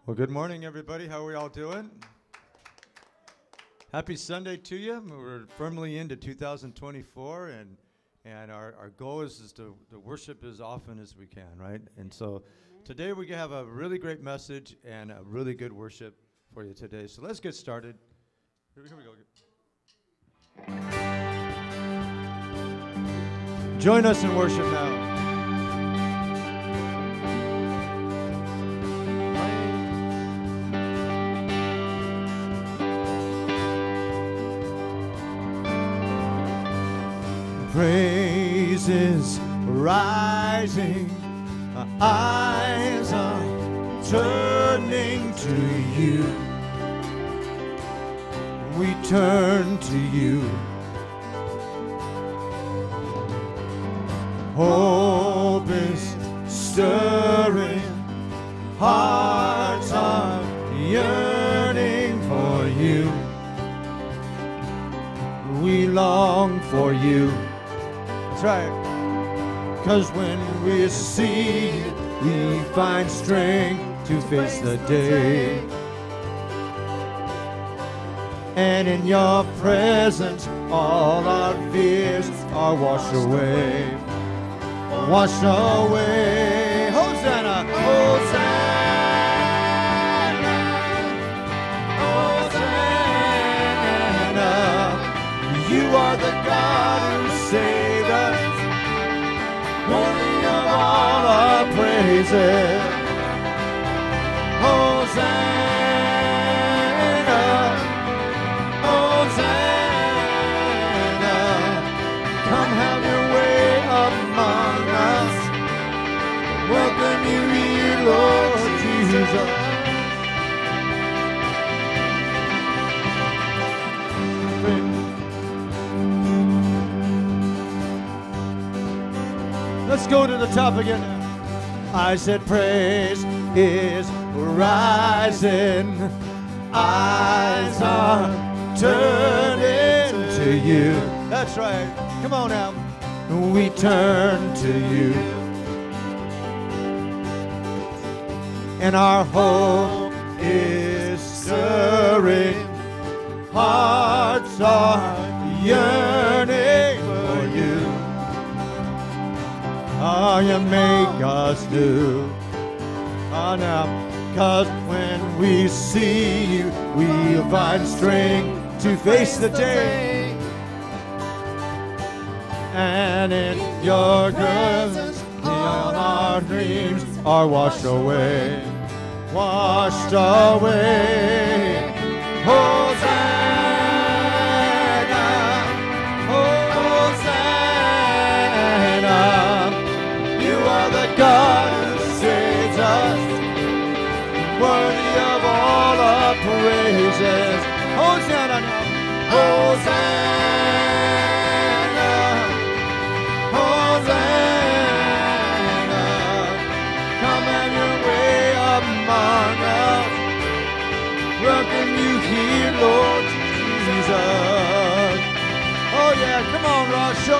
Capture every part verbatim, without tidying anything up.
Well, good morning, everybody. How are we all doing? Happy Sunday to you. We're firmly into two thousand twenty-four, and and our, our goal is, is to, to worship as often as we can, right? And so today we have a really great message and a really good worship for you today. So let's get started. Here, here we go. Join us in worship now. Praises rising, our eyes are turning to you. We turn to you. Hope is stirring, hearts are yearning for you. We long for you. That's right. 'Cause when we see you, we find strength to face the day. And in your presence, all our fears are washed away. Washed away. Hosanna, Hosanna, Hosanna. You are the God who saved us, worthy of all our praises. Hosanna, Hosanna. Come have your way among us. Welcome you here, Lord Jesus. Let's go to the top again now. I said praise is rising. Eyes are turning to you. That's right. Come on now. We turn to you. And our hope is stirring. Hearts are yearning for you. Oh, you make us new. Oh, now, 'cause when we see you, we'll find strength to face the day. And in your presence, all our dreams are washed away. Washed away. Hosanna, Hosanna. You are the God who saves us, worthy of all our praises. Hosanna, Hosanna, Hosanna. Come have your way among us. Welcome you here, Lord Jesus. Oh yeah, come on, Ross. Show.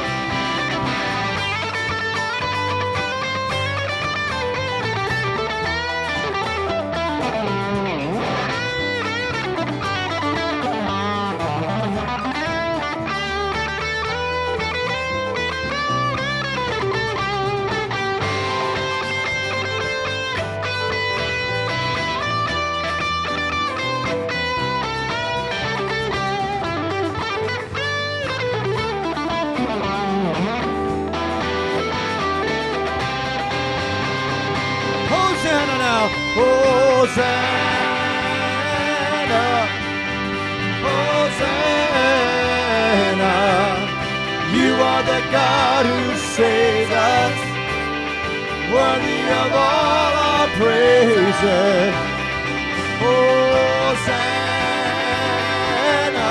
Hosanna now, Hosanna, Hosanna. You are the God who saves us, worthy of all our praises. Hosanna,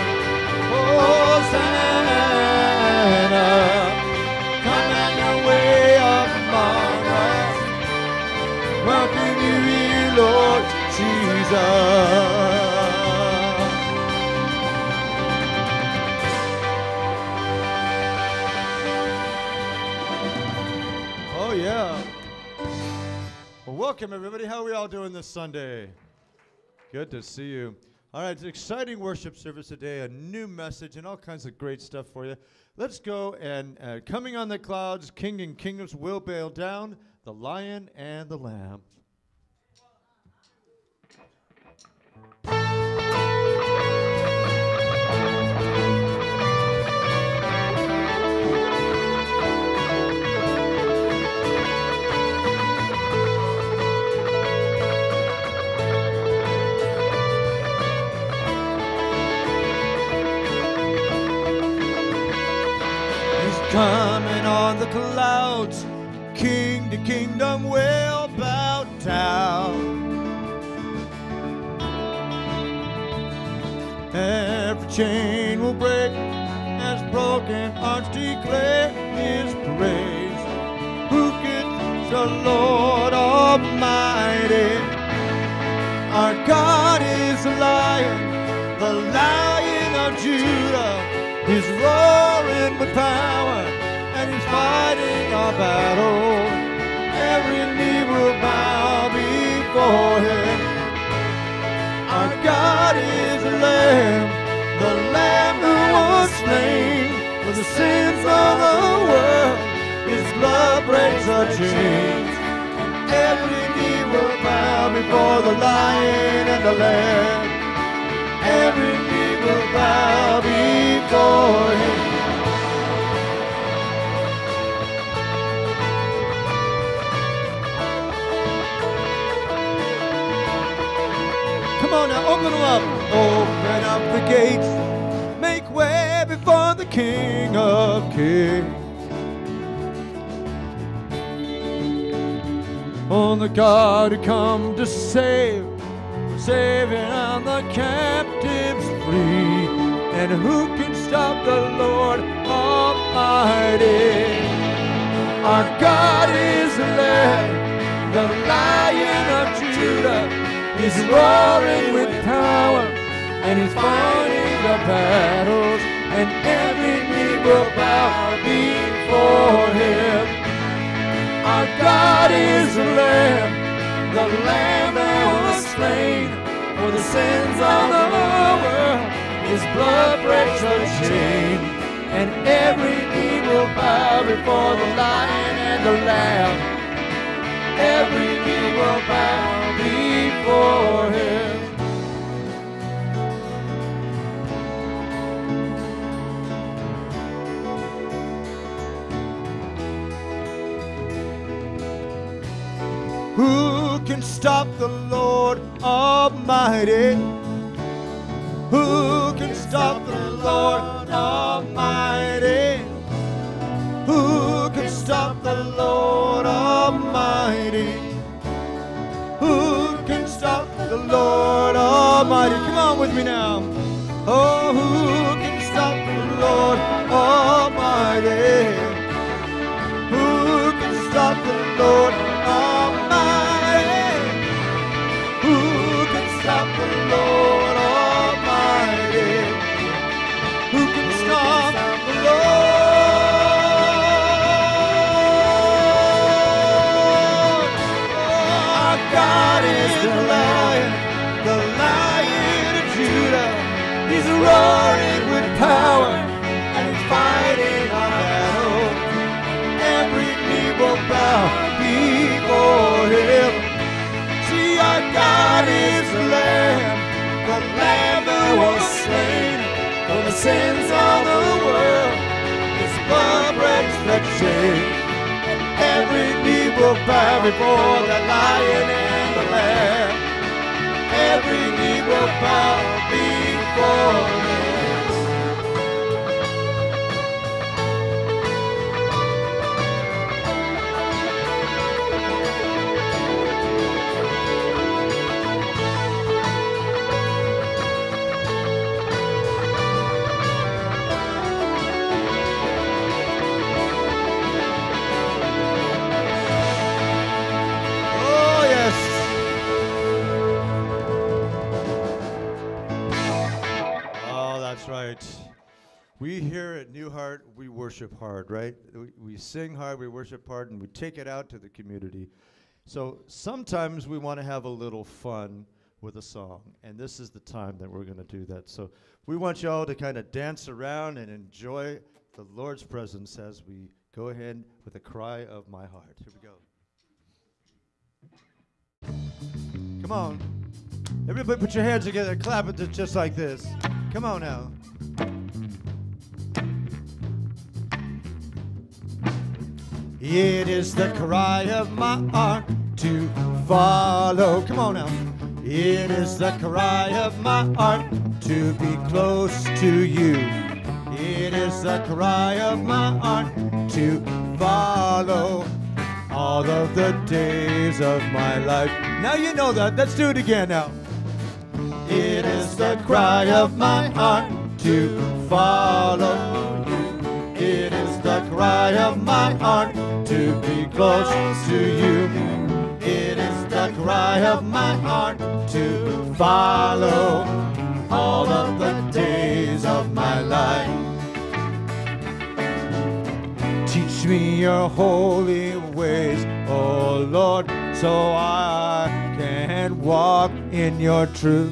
Hosanna. Come and your way among us. Welcome you here, Lord Jesus. Oh yeah. Well, Welcome, everybody. How are we all doing this Sunday? Good to see you. All right, it's an exciting worship service today, a new message, and all kinds of great stuff for you. Let's go, and uh, coming on the clouds, King and Kingdoms will bail down, the Lion and the Lamb. Coming on the clouds, king to kingdom will bow down. Every chain will break as broken hearts declare his praise. Who is the Lord Almighty? Our God is the Lion, the Lion of Judah. He's roaring with power, and he's fighting our battle. Every knee will bow before him. Our God is the Lamb, the Lamb who was slain for the sins of the world. His blood breaks the chains. Every knee will bow before the Lion and the Lamb. Every knee will bow before him. Come on now, open them up. Open up the gates. Make way before the King of Kings. On the God who come to save, saving on the captives free. And who can stop the Lord Almighty? Our God is the Lamb, the Lion of Judah. He's roaring with power, and he's fighting the battles, and every knee will bow before him. Our God is the Lamb, the Lamb that was slain for the sins of the world. His blood breaks the chain, and every knee will bow before the Lion and the Lamb. Every knee will bow before him. Who can stop the Lord Almighty? Who can stop the Lord Almighty? Who can stop the Lord Almighty? Who can stop the Lord Almighty? Come on with me now. Oh, who can stop the Lord Almighty? Who can stop the Lord Almighty? Who can stop the Lord Almighty? Who can stop the Lord? Our God is the Lion, the Lion of Judah. He's roaring with power, and he's fighting our battle. Every knee will bow before him. See, our God is the Lamb, the Lamb that was slain for the sins of the world. His blood breaks the chain, and every knee will bow before the Lion and the Lamb. Every knee will bow before him. We here at New Heart, we worship hard, right? We, we sing hard, we worship hard, and we take it out to the community. So sometimes we want to have a little fun with a song, and this is the time that we're going to do that. So we want y'all to kind of dance around and enjoy the Lord's presence as we go ahead with a cry of my heart. Here we go. Come on. Everybody put your hands together, clap it just like this. Come on now. It is the cry of my heart to follow. Come on now. It is the cry of my heart to be close to you. It is the cry of my heart to follow all of the days of my life. Now you know that. Let's do it again now. It is the cry of my heart to follow you. It is the cry of my heart to be close to you. It is the cry of my heart to follow all of the days of my life. Teach me your holy ways, oh Lord, so I can walk in your truth.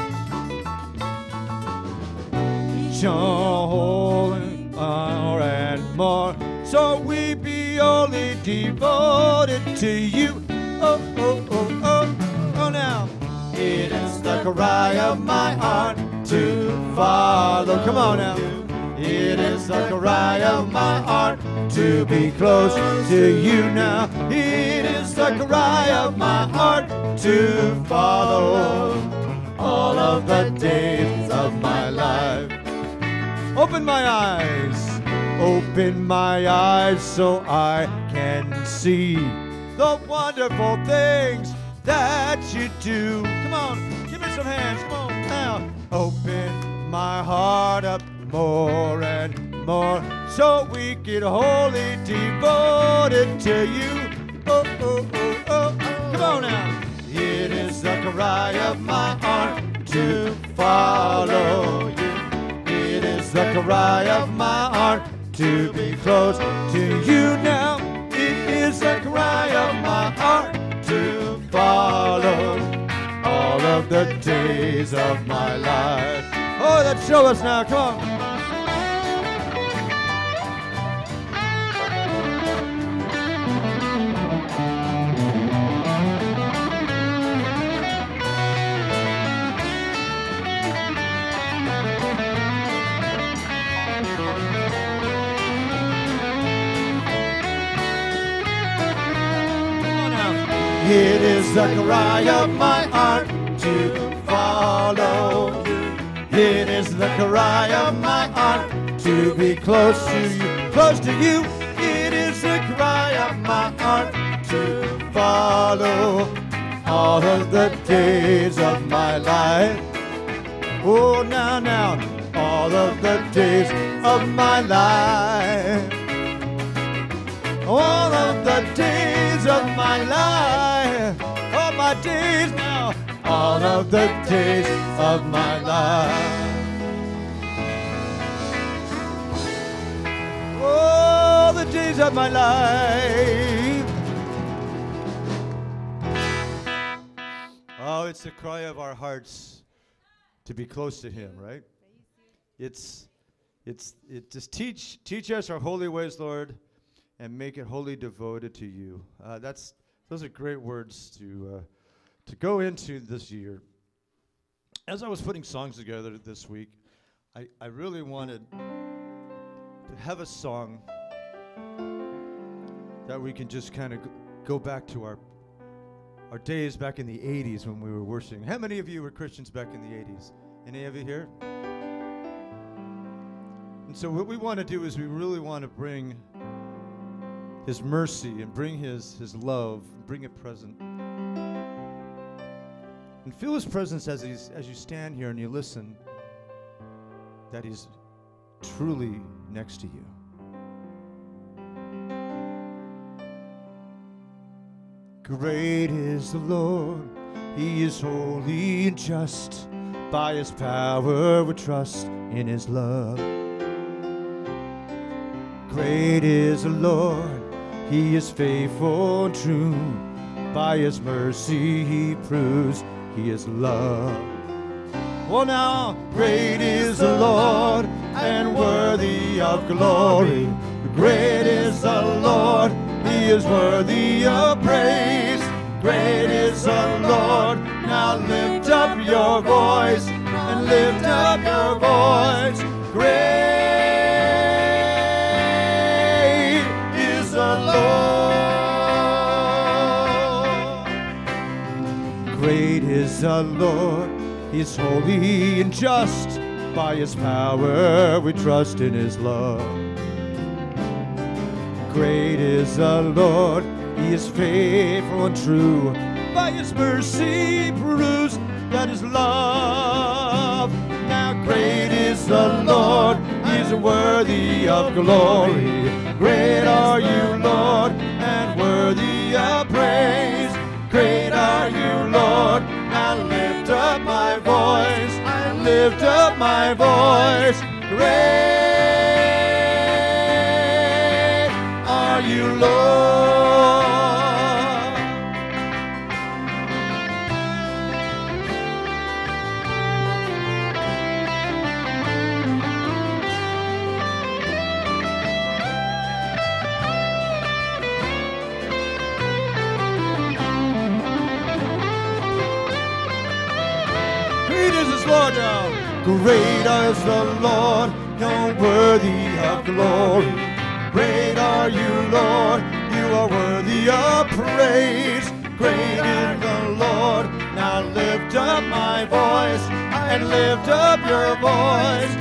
Your holy more and more, so we be only devoted to you. Oh, oh, oh, oh, oh now. It is the cry of my heart to follow. Come on now. It is the cry of my heart to be close to you now. It is the cry of my heart to follow all of the days of my life. Open my eyes, open my eyes so I can see the wonderful things that you do. Come on, give me some hands, come on now. Open my heart up more and more so we get wholly devoted to you. Oh, oh, oh, oh, come on now. It is the cry of my heart to follow you. It is the cry of my heart to be close to you now. It is the cry of my heart to follow all of the days of my life. Oh, let's show us now, come on. It is the cry of my heart to follow you. It is the cry of my heart to be close to you, close to you. It is the cry of my heart to follow all of the days of my life. Oh, now, now, all of the days of my life. All of the days of my life, all my days now, all of the days of my life. All the days of my life. Oh, it's the cry of our hearts to be close to Him, right? It's, it's, it just teach, teach us our holy ways, Lord, and make it wholly devoted to you. Uh, that's those are great words to uh, to go into this year. As I was putting songs together this week, I, I really wanted to have a song that we can just kind of g- go back to our our days back in the eighties when we were worshiping. How many of you were Christians back in the eighties? Any of you here? And so what we want to do is we really want to bring His mercy and bring his, his love, bring it present. And feel His presence as, he's, as you stand here and you listen, that He's truly next to you. Great is the Lord, He is holy and just. By His power we trust in His love. Great is the Lord, He is faithful and true. by his mercy he proves he is love. Well now, great is the Lord and worthy of glory. Great is the Lord, he is worthy of praise. Great is the Lord, now lift up your voice and lift up your voice. Great is the Lord. Great is the Lord, he is holy and just. By his power we trust in his love. Great is the Lord, he is faithful and true. By his mercy proves that his love. Now great is the Lord, he is worthy of glory. Great are you, Lord, and worthy of praise. Great are you, Lord, now lift up my voice. I lift up my voice. Great are you, Lord. Great is his Lord now. Great is the Lord, now worthy of glory. Great are you, Lord, you are worthy of praise. Great is the Lord, now lift up my voice and lift up your voice.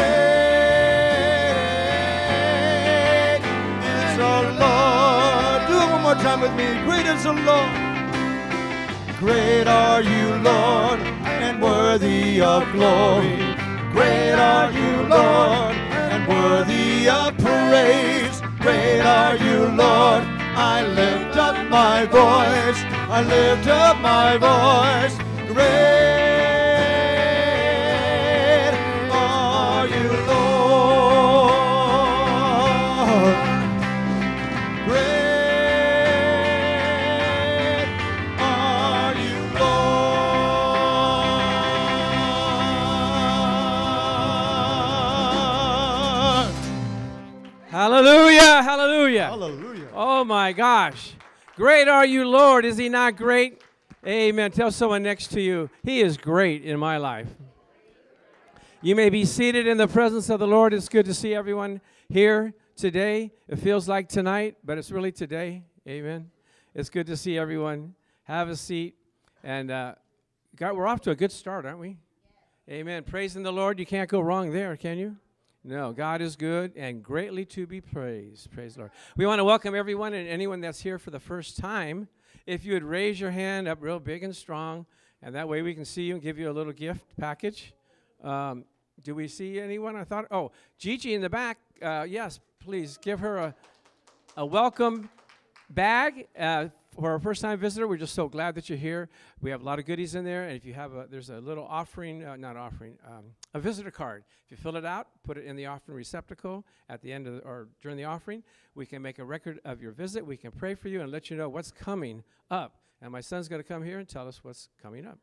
Great is the Lord. Do it one more time with me. Great is the Lord. Great are you, Lord, and worthy of glory. Great are you, Lord, and worthy of praise. Great are you, Lord. I lift up my voice. I lift up my voice. Great are you, Lord. Great are you, Lord. Hallelujah, hallelujah. Hallelujah. Oh my gosh. Great are you, Lord. Is he not great? Amen. Tell someone next to you, he is great in my life. You may be seated in the presence of the Lord. It's good to see everyone here today. It feels like tonight, but it's really today. Amen. It's good to see everyone. Have a seat. And uh, God, we're off to a good start, aren't we? Amen. Praising the Lord. You can't go wrong there, can you? No, God is good and greatly to be praised. Praise the Lord. We want to welcome everyone and anyone that's here for the first time. If you would raise your hand up real big and strong, and that way we can see you and give you a little gift package. Um, do we see anyone? I thought, oh, Gigi in the back. Uh, yes, please give her a, a welcome bag. Uh, For our first-time visitor, we're just so glad that you're here. We have a lot of goodies in there, and if you have a, there's a little offering, uh, not offering, um, a visitor card. If you fill it out, put it in the offering receptacle at the end of the, or during the offering. We can make a record of your visit. We can pray for you and let you know what's coming up. And my son's going to come here and tell us what's coming up.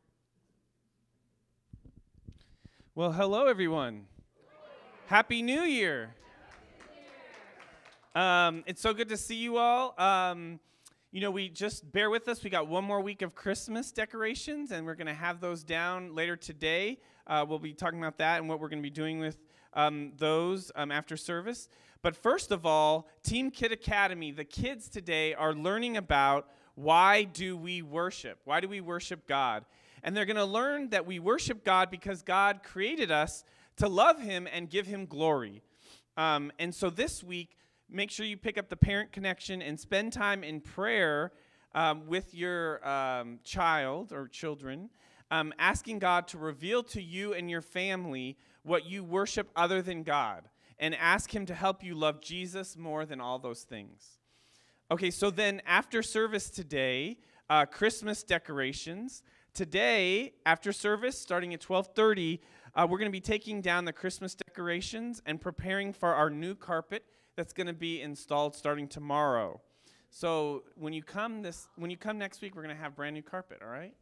Well, hello, everyone. Happy New Year. Um, it's so good to see you all. Um, You know, we just bear with us. We got one more week of Christmas decorations, and we're going to have those down later today. Uh, we'll be talking about that and what we're going to be doing with um, those um, after service. But first of all, Team Kid Academy, the kids today are learning about why do we worship? Why do we worship God? And they're going to learn that we worship God because God created us to love him and give him glory. Um, and so this week, make sure you pick up the Parent Connection and spend time in prayer um, with your um, child or children, um, asking God to reveal to you and your family what you worship other than God, and ask him to help you love Jesus more than all those things. Okay, so then after service today, uh, Christmas decorations. Today, after service, starting at twelve thirty, uh, we're going to be taking down the Christmas decorations and preparing for our new carpet that's going to be installed starting tomorrow. So when you come this, when you come next week, we're going to have brand new carpet, all right?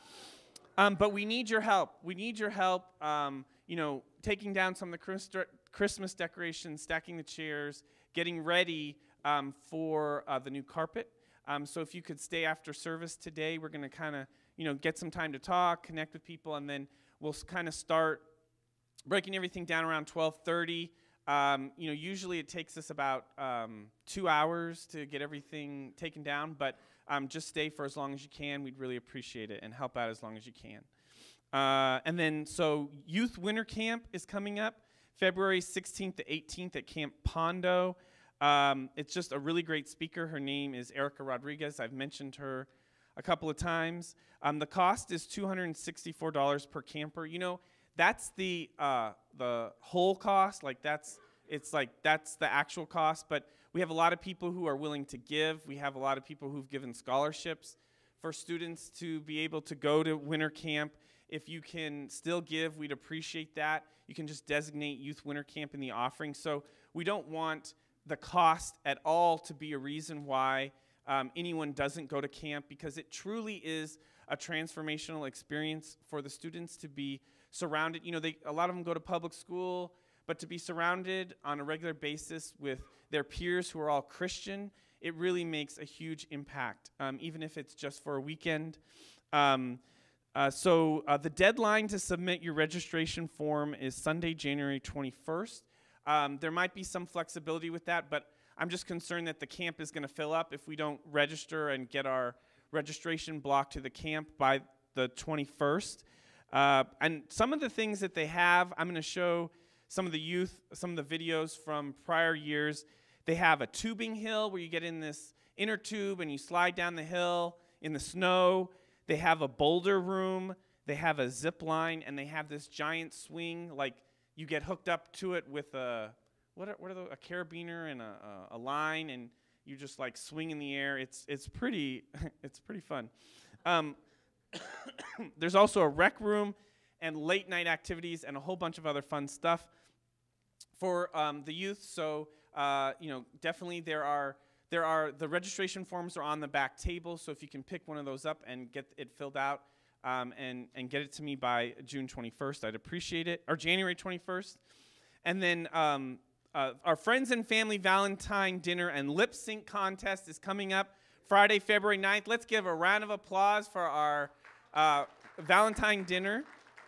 Um, but we need your help. We need your help, um, you know, taking down some of the Christ- Christmas decorations, stacking the chairs, getting ready um, for uh, the new carpet. Um, so if you could stay after service today, we're going to kind of, you know, get some time to talk, connect with people, and then we'll kind of start breaking everything down around twelve thirty. Um, you know, usually it takes us about um, two hours to get everything taken down, but um, just stay for as long as you can. We'd really appreciate it, and help out as long as you can. Uh, and then, so Youth Winter Camp is coming up February sixteenth to eighteenth at Camp Pondo. Um, it's just a really great speaker. Her name is Erica Rodriguez. I've mentioned her a couple of times. Um, the cost is two hundred sixty-four dollars per camper. You know, that's the uh, the whole cost. Like that's it's like that's the actual cost. But we have a lot of people who are willing to give. We have a lot of people who've given scholarships for students to be able to go to winter camp. If you can still give, we'd appreciate that. You can just designate Youth Winter Camp in the offering. So we don't want the cost at all to be a reason why um, anyone doesn't go to camp, because it truly is a transformational experience for the students to be surrounded. You know, they, a lot of them go to public school, but to be surrounded on a regular basis with their peers who are all Christian, it really makes a huge impact, um, even if it's just for a weekend. Um, uh, so uh, the deadline to submit your registration form is Sunday, January twenty-first. Um, there might be some flexibility with that, but I'm just concerned that the camp is going to fill up if we don't register and get our registration block to the camp by the twenty-first. Uh, and some of the things that they have, I'm going to show some of the youth, some of the videos from prior years. They have a tubing hill where you get in this inner tube and you slide down the hill in the snow. They have a boulder room. They have a zip line, and they have this giant swing. Like you get hooked up to it with a what are, what are those, a carabiner and a, a, a line, and you just like swing in the air. It's it's pretty it's pretty fun. Um, there's also a rec room and late night activities and a whole bunch of other fun stuff for um, the youth. So uh, you know, definitely there are there are the registration forms are on the back table. So if you can pick one of those up and get it filled out um, and and get it to me by June twenty-first, I'd appreciate it, or January twenty-first. And then um, uh, our friends and family Valentine dinner and lip sync contest is coming up Friday, February ninth. Let's give a round of applause for our uh, Valentine dinner.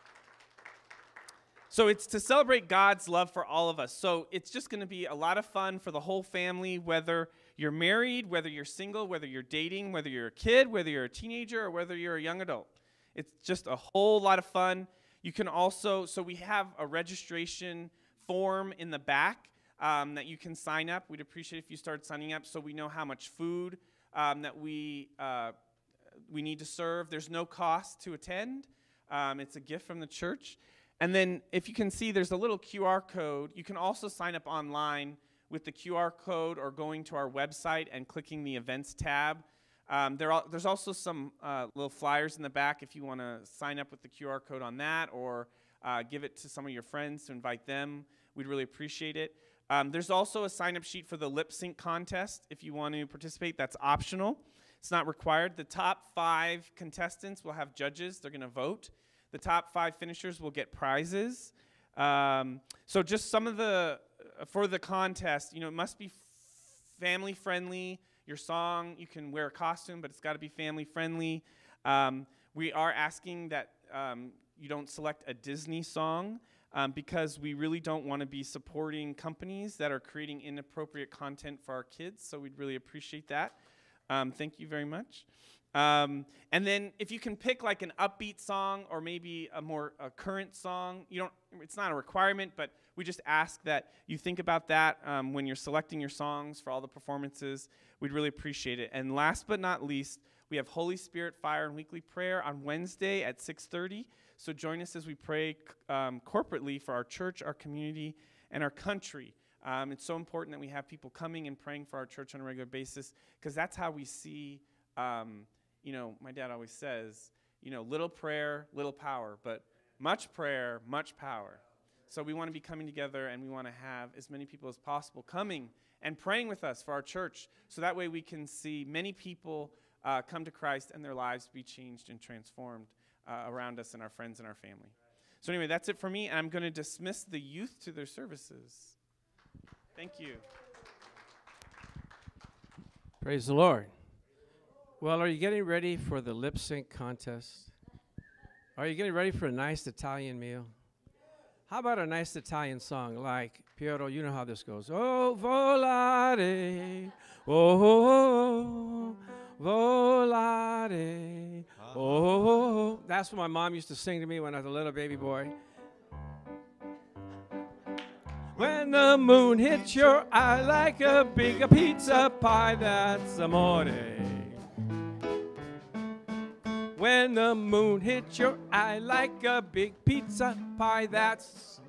So it's to celebrate God's love for all of us. So it's just going to be a lot of fun for the whole family, whether you're married, whether you're single, whether you're dating, whether you're a kid, whether you're a teenager, or whether you're a young adult. It's just a whole lot of fun. You can also, so we have a registration form in the back um, that you can sign up. We'd appreciate if you start signing up so we know how much food um, that we uh, we need to serve. There's no cost to attend. Um, it's a gift from the church. And then if you can see, there's a little Q R code. You can also sign up online with the Q R code or going to our website and clicking the events tab. Um, there are, there's also some uh, little flyers in the back if you want to sign up with the Q R code on that, or uh, give it to some of your friends to invite them. We'd really appreciate it. Um, there's also a sign-up sheet for the lip sync contest if you want to participate. That's optional. It's not required. The top five contestants will have judges. They're going to vote. The top five finishers will get prizes. Um, so just some of the, uh, for the contest, you know, it must be f- family friendly. Your song, you can wear a costume, but it's got to be family friendly. Um, we are asking that um, you don't select a Disney song um, because we really don't want to be supporting companies that are creating inappropriate content for our kids. So we'd really appreciate that. Um, thank you very much. Um, and then if you can pick like an upbeat song or maybe a more a current song, you don't, it's not a requirement, but we just ask that you think about that um, when you're selecting your songs for all the performances. We'd really appreciate it. And last but not least, we have Holy Spirit Fire and Weekly Prayer on Wednesday at six thirty. So join us as we pray um, corporately for our church, our community, and our country. Um, it's so important that we have people coming and praying for our church on a regular basis, because that's how we see um, you know, my dad always says, you know, little prayer, little power, but much prayer, much power. So we want to be coming together, and we want to have as many people as possible coming and praying with us for our church, so that way we can see many people uh, come to Christ and their lives be changed and transformed uh, around us and our friends and our family. So anyway, that's it for me, and I'm going to dismiss the youth to their services. Thank you. Praise the Lord. Well, are you getting ready for the lip sync contest? Are you getting ready for a nice Italian meal? How about a nice Italian song like, Piero, you know how this goes. Oh, volare, oh, volare, oh. That's what my mom used to sing to me when I was a little baby boy. When the moon hits your eye like a big a pizza pie, that's amore. When the moon hits your eye like a big pizza pie, that's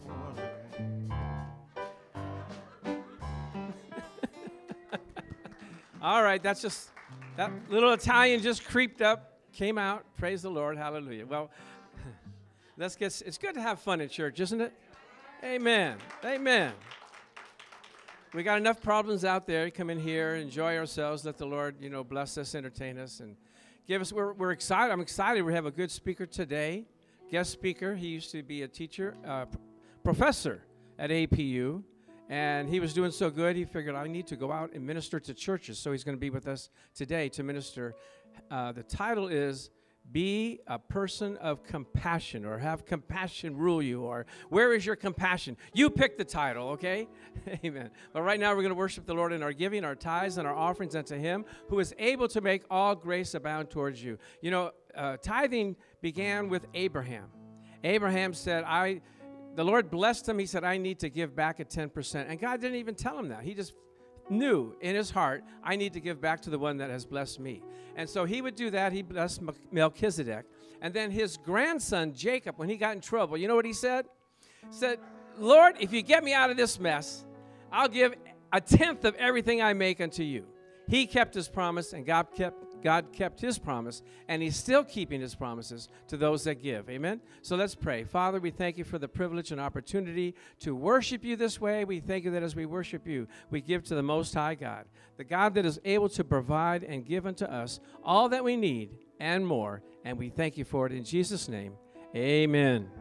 all right, that's just, that little Italian just creeped up, came out. Praise the Lord, hallelujah. Well, let's get, it's good to have fun in church, isn't it? Amen, amen. We got enough problems out there. Come in here, enjoy ourselves, let the Lord, you know, bless us, entertain us, and give us, we're, we're excited. I'm excited we have a good speaker today, guest speaker. He used to be a teacher, uh, p- professor at A P U, and he was doing so good, he figured, I need to go out and minister to churches, so he's going to be with us today to minister. Uh, the title is, Be a Person of Compassion, or Have Compassion Rule You, or Where is Your Compassion? You pick the title, okay? Amen. But right now we're going to worship the Lord in our giving, our tithes, and our offerings unto Him, who is able to make all grace abound towards you. You know, uh, tithing began with Abraham. Abraham said, I, the Lord blessed him. He said, I need to give back at ten percent. And God didn't even tell him that. He just knew in his heart, I need to give back to the one that has blessed me. And so he would do that. He blessed Melchizedek. And then his grandson, Jacob, when he got in trouble, you know what he said? He said, Lord, if you get me out of this mess, I'll give a tenth of everything I make unto you. He kept his promise, and God kept God kept his promise, and he's still keeping his promises to those that give. Amen? So let's pray. Father, we thank you for the privilege and opportunity to worship you this way. We thank you that as we worship you, we give to the Most High God, the God that is able to provide and give unto us all that we need and more, and we thank you for it in Jesus' name. Amen.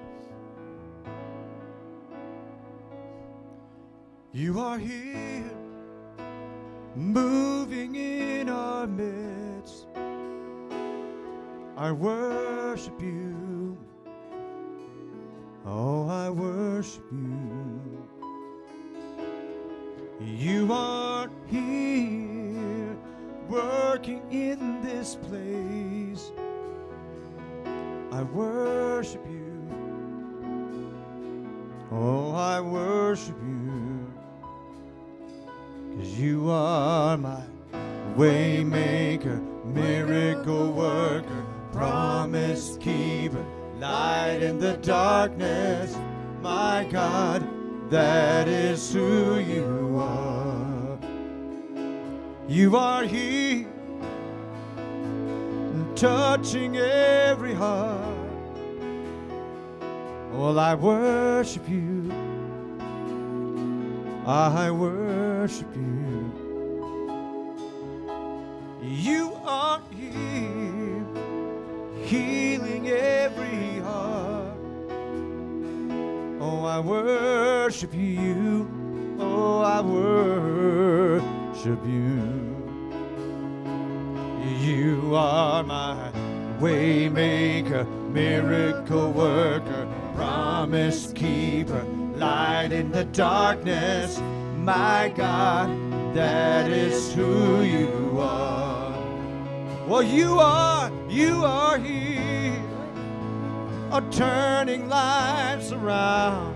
You are here, moving in our midst. I worship you. Oh, I worship you. You are here, working in this place. I worship you. Oh, I worship you. 'Cause you are my way maker, miracle worker, promise keeper, light in the darkness. My God, that is who you are. You are here, touching every heart. Well, I worship you. I worship you. You are here, healing every heart. Oh, I worship you. Oh, I worship you. You are my way maker, miracle worker, promise keeper, light in the darkness. My God, that is who you are. Well, you are, you are here, are turning lives around.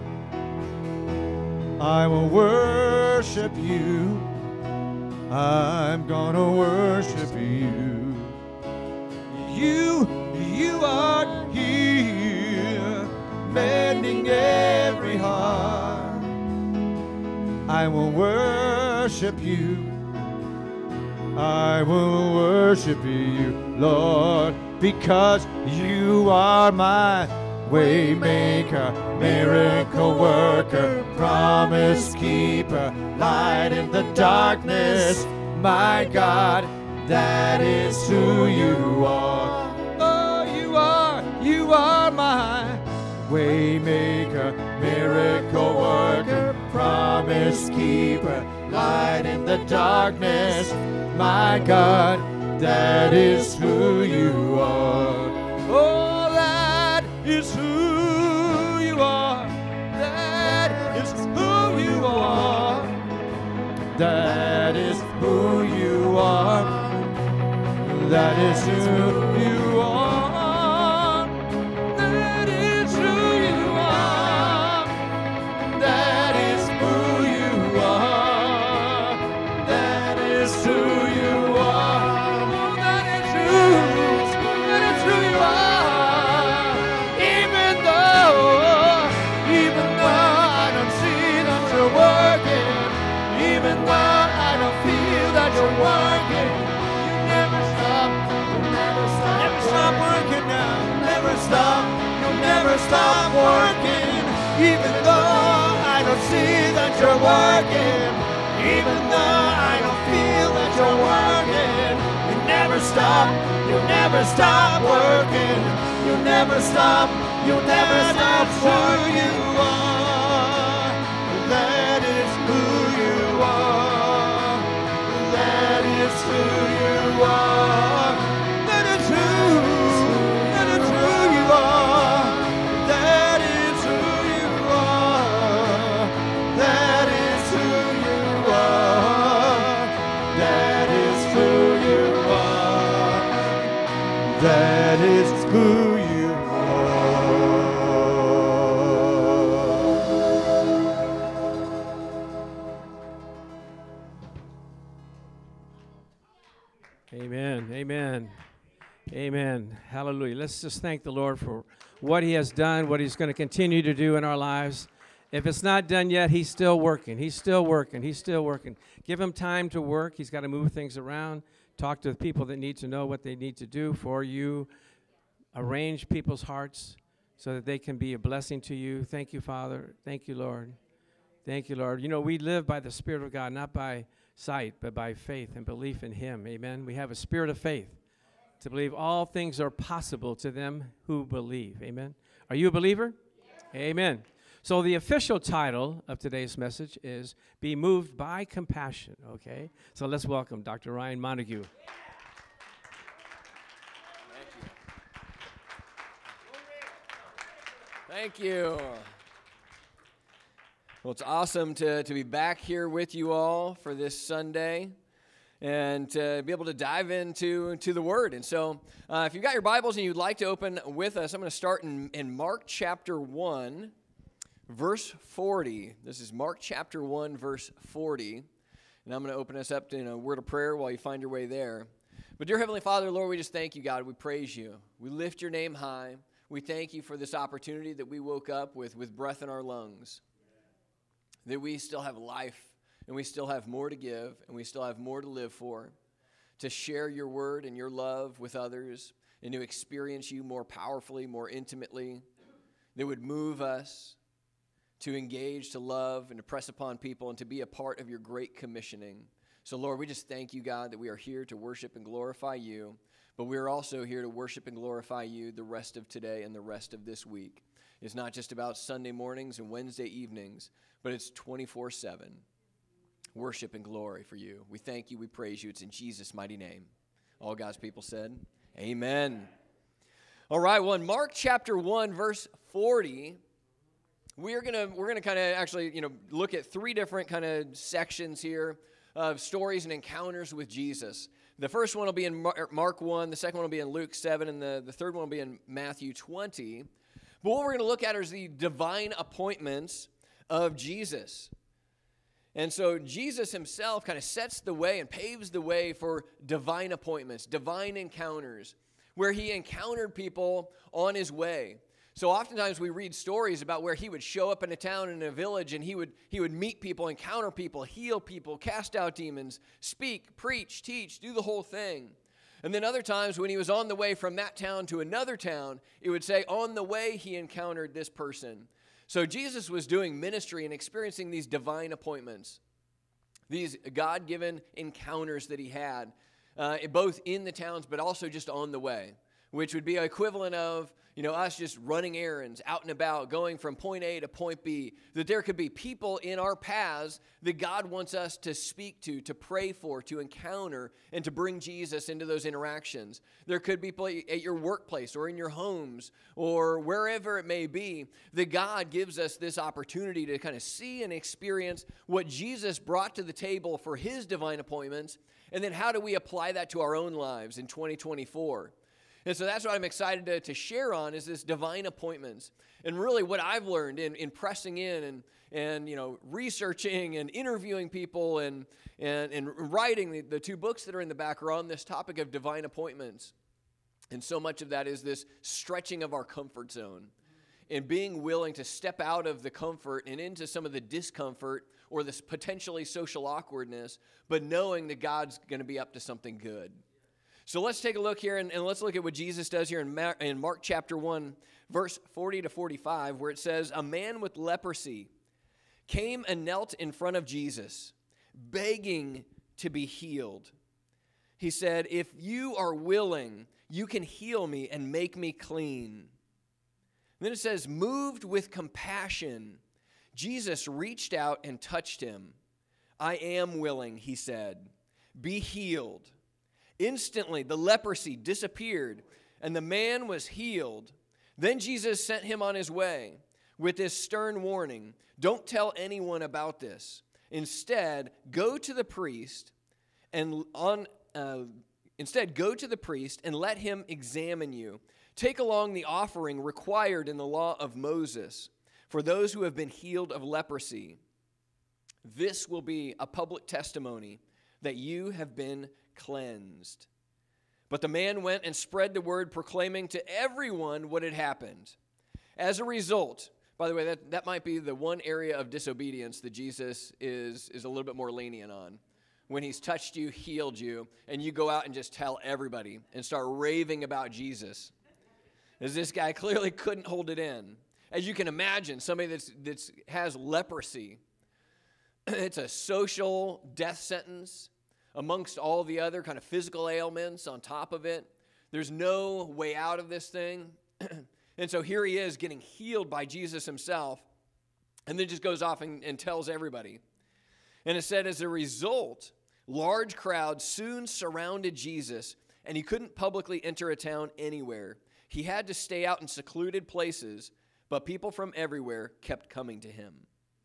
I will worship you. I'm gonna worship you. You, you are here, mending every heart. I will worship you. I will worship you, Lord, because you are my Waymaker, miracle worker, promise keeper, light in the darkness. My God, that is who you are. Oh, you are, you are my waymaker, miracle worker, promise keeper, light in the darkness. My God, that is who you are. Oh, that is who you are. That is who you are. That is who you are. That is who you are. That is who you are. That is who you are. That is who you are. Oh, that is who, that is who you are. Even though, even though I don't see that you're working, even though I don't feel that you're working, you never stop, you never stop, never stop working now, never stop, you'll never stop working. Even though I don't see that you're working, even though I don't feel that you're working, you never stop, you never stop working, you never stop, you never stop who you are. That is who you are. That is who you are. That is who, that is who you are. That is who you are. That is who you are. That is who you are. That is who you are. Amen. Amen. Amen. Hallelujah. Let's just thank the Lord for what he has done, what he's going to continue to do in our lives. If it's not done yet, he's still working. He's still working. He's still working. Give him time to work. He's got to move things around. Talk to the people that need to know what they need to do for you. Arrange people's hearts so that they can be a blessing to you. Thank you, Father. Thank you, Lord. Thank you, Lord. You know, we live by the Spirit of God, not by sight, but by faith and belief in him. Amen. We have a spirit of faith to believe all things are possible to them who believe. Amen. Are you a believer? Yeah. Amen. So the official title of today's message is Be Moved by Compassion. Okay. So let's welcome Doctor Ryan Montague. Yeah. Thank you. Well, it's awesome to, to be back here with you all for this Sunday and to be able to dive into to the Word. And so uh, if you've got your Bibles and you'd like to open with us, I'm going to start in, in Mark chapter one, verse forty. This is Mark chapter one, verse forty. And I'm going to open us up to in a word of prayer while you find your way there. But dear Heavenly Father, Lord, we just thank you, God. We praise you. We lift your name high. We thank you for this opportunity that we woke up with, with breath in our lungs. That we still have life, and we still have more to give, and we still have more to live for, to share your word and your love with others, and to experience you more powerfully, more intimately, that would move us to engage, to love, and to press upon people, and to be a part of your great commissioning. So, Lord, we just thank you, God, that we are here to worship and glorify you, but we are also here to worship and glorify you the rest of today and the rest of this week. It's not just about Sunday mornings and Wednesday evenings, but it's twenty-four seven. Worship and glory for you. We thank you. We praise you. It's in Jesus' mighty name. All God's people said, amen. All right, well, in Mark chapter one, verse forty, we're gonna we're gonna kind of actually, you know, look at three different kind of sections here of stories and encounters with Jesus. The first one will be in Mark one, the second one will be in Luke seven, and the, the third one will be in Matthew twenty. But what we're going to look at is the divine appointments of Jesus. And so Jesus himself kind of sets the way and paves the way for divine appointments, divine encounters, where he encountered people on his way. So oftentimes we read stories about where he would show up in a town, in a village, and he would he would meet people, encounter people, heal people, cast out demons, speak, preach, teach, do the whole thing. And then other times when he was on the way from that town to another town, it would say on the way he encountered this person. So Jesus was doing ministry and experiencing these divine appointments, these God-given encounters that he had, uh, both in the towns but also just on the way, which would be equivalent of, you know, us just running errands, out and about, going from point A to point B, that there could be people in our paths that God wants us to speak to, to pray for, to encounter, and to bring Jesus into those interactions. There could be people at your workplace or in your homes or wherever it may be, that God gives us this opportunity to kind of see and experience what Jesus brought to the table for his divine appointments, and then how do we apply that to our own lives in twenty twenty-four. And so that's what I'm excited to, to share on is this divine appointments. And really what I've learned in, in pressing in and, and you know, researching and interviewing people and, and, and writing the, the two books that are in the back are on this topic of divine appointments. And so much of that is this stretching of our comfort zone and being willing to step out of the comfort and into some of the discomfort or this potentially social awkwardness, but knowing that God's going to be up to something good. So let's take a look here, and, and let's look at what Jesus does here in, Mar- in Mark chapter one, verse forty to forty-five, where it says, a man with leprosy came and knelt in front of Jesus, begging to be healed. He said, if you are willing, you can heal me and make me clean. And then it says, moved with compassion, Jesus reached out and touched him. I am willing, he said, be healed. Instantly, the leprosy disappeared, and the man was healed. Then Jesus sent him on his way with this stern warning, don't tell anyone about this. Instead, go to the priest and on uh, instead go to the priest and let him examine you. Take along the offering required in the law of Moses for those who have been healed of leprosy. This will be a public testimony that you have been cleansed. But the man went and spread the word, proclaiming to everyone what had happened. As a result, by the way, that, that might be the one area of disobedience that Jesus is, is a little bit more lenient on. When he's touched you, healed you, and you go out and just tell everybody and start raving about Jesus. As this guy clearly couldn't hold it in. As you can imagine, somebody that's, that's has leprosy, it's a social death sentence. Amongst all the other kind of physical ailments on top of it. There's no way out of this thing. And so here he is getting healed by Jesus himself, and then just goes off and, and tells everybody. And it said, as a result, large crowds soon surrounded Jesus, and he couldn't publicly enter a town anywhere. He had to stay out in secluded places, but people from everywhere kept coming to him.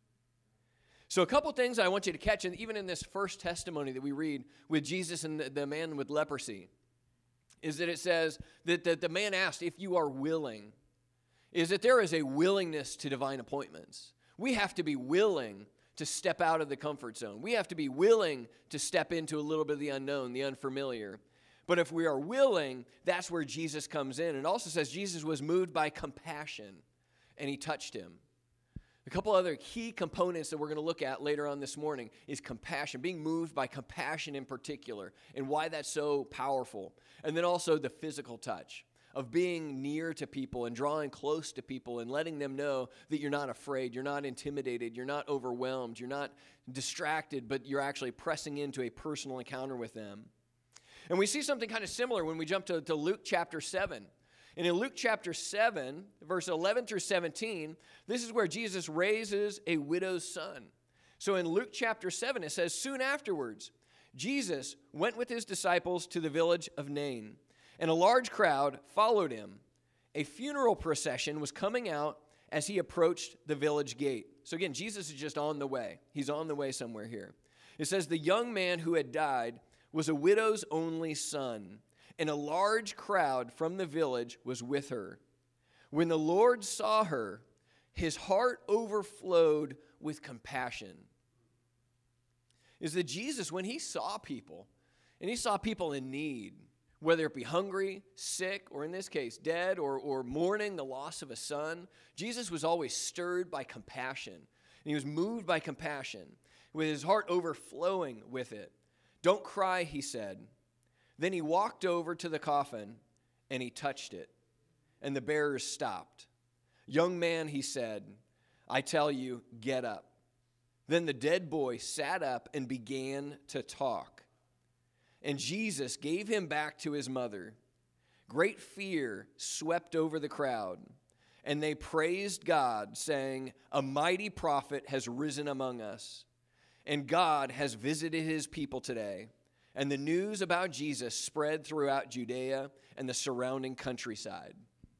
So a couple things I want you to catch, and even in this first testimony that we read with Jesus and the, the man with leprosy, is that it says that, that the man asked, if you are willing, is that there is a willingness to divine appointments. We have to be willing to step out of the comfort zone. We have to be willing to step into a little bit of the unknown, the unfamiliar. But if we are willing, that's where Jesus comes in. And it also says Jesus was moved by compassion, and he touched him. A couple other key components that we're going to look at later on this morning is compassion, being moved by compassion in particular, and why that's so powerful. And then also the physical touch of being near to people and drawing close to people and letting them know that you're not afraid, you're not intimidated, you're not overwhelmed, you're not distracted, but you're actually pressing into a personal encounter with them. And we see something kind of similar when we jump to, to Luke chapter seven. And in Luke chapter seven, verse eleven through seventeen, this is where Jesus raises a widow's son. So in Luke chapter seven, it says, soon afterwards, Jesus went with his disciples to the village of Nain, and a large crowd followed him. A funeral procession was coming out as he approached the village gate. So again, Jesus is just on the way. He's on the way somewhere here. It says, the young man who had died was a widow's only son, and a large crowd from the village was with her. When the Lord saw her, his heart overflowed with compassion. Is that Jesus, when he saw people, and he saw people in need, whether it be hungry, sick, or in this case, dead, or, or mourning the loss of a son, Jesus was always stirred by compassion. And he was moved by compassion, with his heart overflowing with it. Don't cry, he said. Then he walked over to the coffin, and he touched it, and the bearers stopped. "Young man," he said, "I tell you, get up." Then the dead boy sat up and began to talk. And Jesus gave him back to his mother. Great fear swept over the crowd, and they praised God, saying, "A mighty prophet has risen among us, and God has visited his people today." And the news about Jesus spread throughout Judea and the surrounding countryside.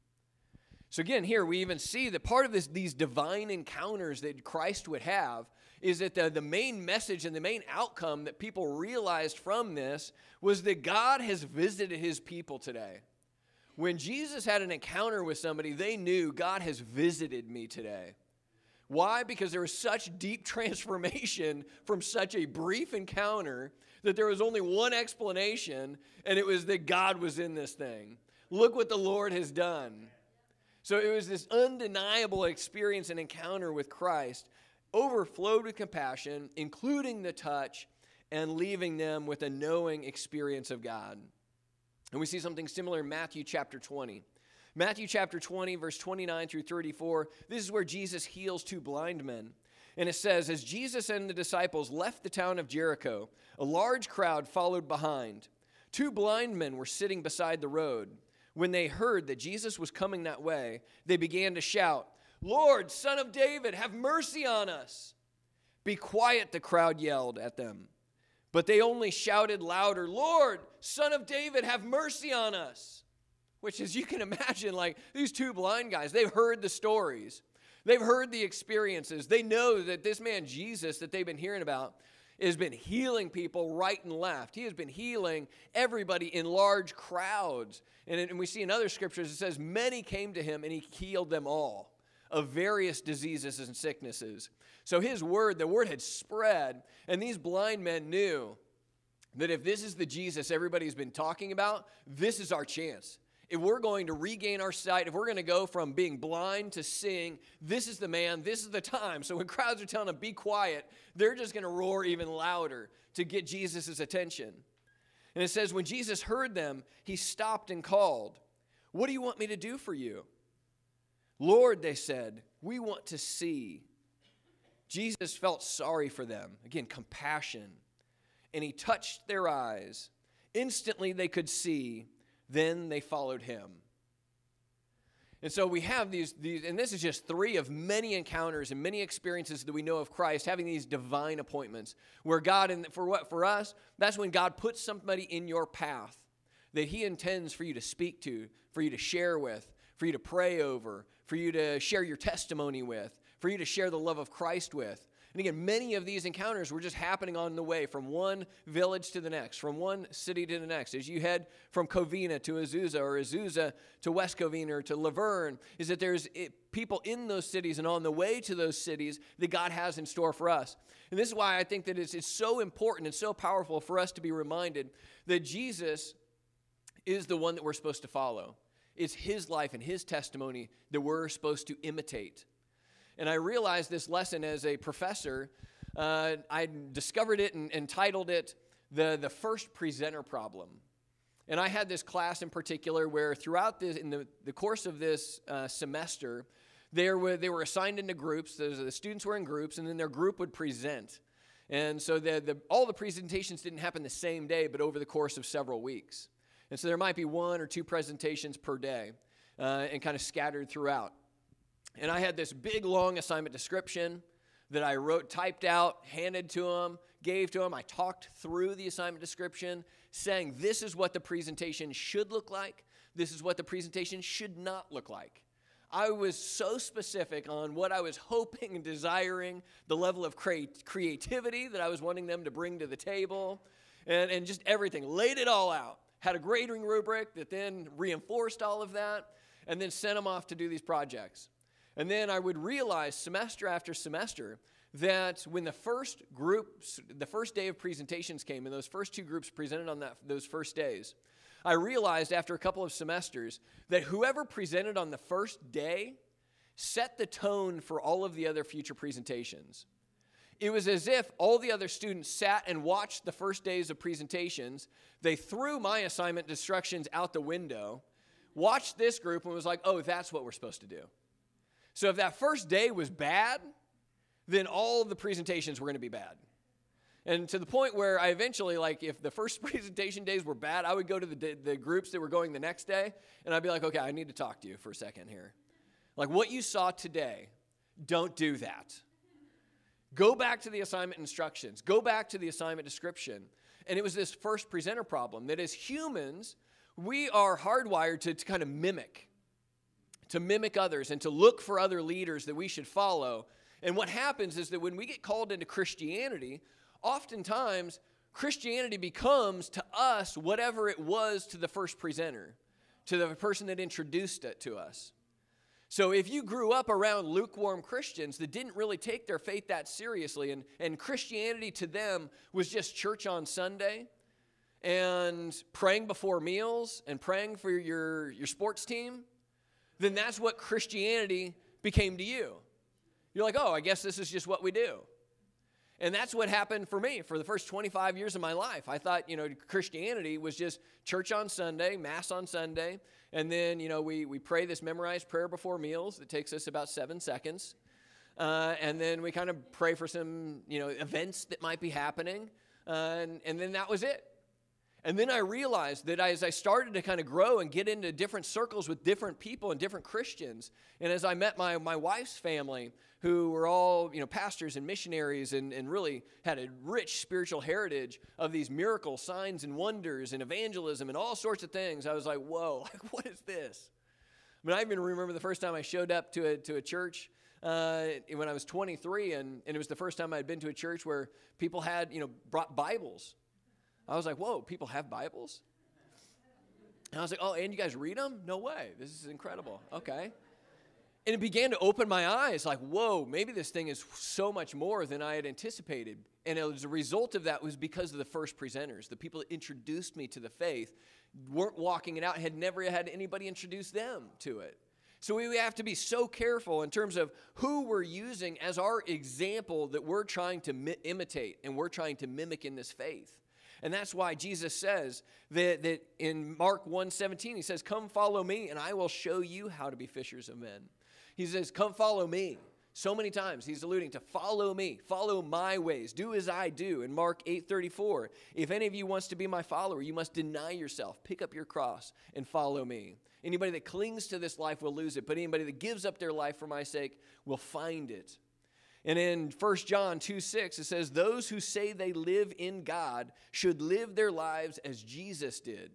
So again, here we even see that part of this, these divine encounters that Christ would have is that the, the main message and the main outcome that people realized from this was that God has visited his people today. When Jesus had an encounter with somebody, they knew God has visited me today. Why? Because there was such deep transformation from such a brief encounter that there was only one explanation, and it was that God was in this thing. Look what the Lord has done. So it was this undeniable experience and encounter with Christ, overflowed with compassion, including the touch, and leaving them with a knowing experience of God. And we see something similar in Matthew chapter twenty. Matthew chapter twenty, verse twenty-nine through thirty-four, this is where Jesus heals two blind men. And it says, "As Jesus and the disciples left the town of Jericho, a large crowd followed behind. Two blind men were sitting beside the road. When they heard that Jesus was coming that way, they began to shout, 'Lord, Son of David, have mercy on us.' 'Be quiet,' the crowd yelled at them. But they only shouted louder, 'Lord, Son of David, have mercy on us.'" Which, as you can imagine, like these two blind guys, they've heard the stories. They've heard the experiences. They know that this man Jesus that they've been hearing about has been healing people right and left. He has been healing everybody in large crowds. And, and we see in other scriptures, it says, many came to him and he healed them all of various diseases and sicknesses. So his word, the word had spread, and these blind men knew that if this is the Jesus everybody's been talking about, this is our chance. If we're going to regain our sight, if we're going to go from being blind to seeing, this is the man, this is the time. So when crowds are telling them, be quiet, they're just going to roar even louder to get Jesus' attention. And it says, when Jesus heard them, he stopped and called, "What do you want me to do for you?" "Lord," they said, "we want to see." Jesus felt sorry for them. Again, compassion. And he touched their eyes. Instantly they could see. Then they followed him. And so we have these, these, and this is just three of many encounters and many experiences that we know of Christ, having these divine appointments where God, and for what, for us, that's when God puts somebody in your path that he intends for you to speak to, for you to share with, for you to pray over, for you to share your testimony with, for you to share the love of Christ with. And again, many of these encounters were just happening on the way from one village to the next, from one city to the next. As you head from Covina to Azusa, or Azusa to West Covina, or to Laverne, is that there's people in those cities and on the way to those cities that God has in store for us. And this is why I think that it's, it's so important and so powerful for us to be reminded that Jesus is the one that we're supposed to follow. It's his life and his testimony that we're supposed to imitate. And I realized this lesson as a professor. Uh, I discovered it and entitled it the, the First Presenter Problem. And I had this class in particular where throughout this, in the, the course of this uh, semester, they were, they were assigned into groups. The, the students were in groups, and then their group would present. And so the, the, all the presentations didn't happen the same day, but over the course of several weeks. And so there might be one or two presentations per day uh, and kind of scattered throughout. And I had this big, long assignment description that I wrote, typed out, handed to them, gave to them. I talked through the assignment description, saying this is what the presentation should look like. This is what the presentation should not look like. I was so specific on what I was hoping and desiring, the level of cre- creativity that I was wanting them to bring to the table, and, and just everything. Laid it all out. Had a grading rubric that then reinforced all of that, and then sent them off to do these projects. And then I would realize semester after semester that when the first group, the first day of presentations came, and those first two groups presented on that those first days, I realized after a couple of semesters that whoever presented on the first day set the tone for all of the other future presentations. It was as if all the other students sat and watched the first days of presentations. They threw my assignment instructions out the window, watched this group, and was like, oh, that's what we're supposed to do. So if that first day was bad, then all of the presentations were going to be bad. And to the point where I eventually, like, if the first presentation days were bad, I would go to the, the groups that were going the next day, and I'd be like, okay, I need to talk to you for a second here. Like, what you saw today, don't do that. Go back to the assignment instructions. Go back to the assignment description. And it was this first presenter problem that as humans, we are hardwired to, to kind of mimic, to mimic others and to look for other leaders that we should follow. And what happens is that when we get called into Christianity, oftentimes, Christianity becomes to us whatever it was to the first presenter, to the person that introduced it to us. So if you grew up around lukewarm Christians that didn't really take their faith that seriously, and, and Christianity to them was just church on Sunday and praying before meals and praying for your, your sports team, then that's what Christianity became to you. You're like, oh, I guess this is just what we do. And that's what happened for me for the first twenty-five years of my life. I thought, you know, Christianity was just church on Sunday, Mass on Sunday, and then, you know, we, we pray this memorized prayer before meals. It takes us about seven seconds. Uh, and then we kind of pray for some, you know, events that might be happening. Uh, and, and then that was it. And then I realized that as I started to kind of grow and get into different circles with different people and different Christians, and as I met my, my wife's family, who were all, you know, pastors and missionaries and, and really had a rich spiritual heritage of these miracles, signs, and wonders and evangelism and all sorts of things, I was like, whoa, like, what is this? I mean, I even remember the first time I showed up to a, to a church uh, when I was twenty-three, and, and it was the first time I had been to a church where people had, you know, brought Bibles. I was like, whoa, people have Bibles? And I was like, oh, and you guys read them? No way. This is incredible. Okay. And it began to open my eyes like, whoa, maybe this thing is so much more than I had anticipated. And as a result of that was because of the first presenters. The people that introduced me to the faith weren't walking it out, had never had anybody introduce them to it. So we have to be so careful in terms of who we're using as our example that we're trying to mi- imitate and we're trying to mimic in this faith. And that's why Jesus says that, that in Mark one seventeen, he says, come follow me and I will show you how to be fishers of men. He says, come follow me. So many times he's alluding to follow me, follow my ways, do as I do. In Mark eight thirty-four, if any of you wants to be my follower, you must deny yourself, pick up your cross and follow me. Anybody that clings to this life will lose it, but anybody that gives up their life for my sake will find it. And in First John two six, it says, those who say they live in God should live their lives as Jesus did.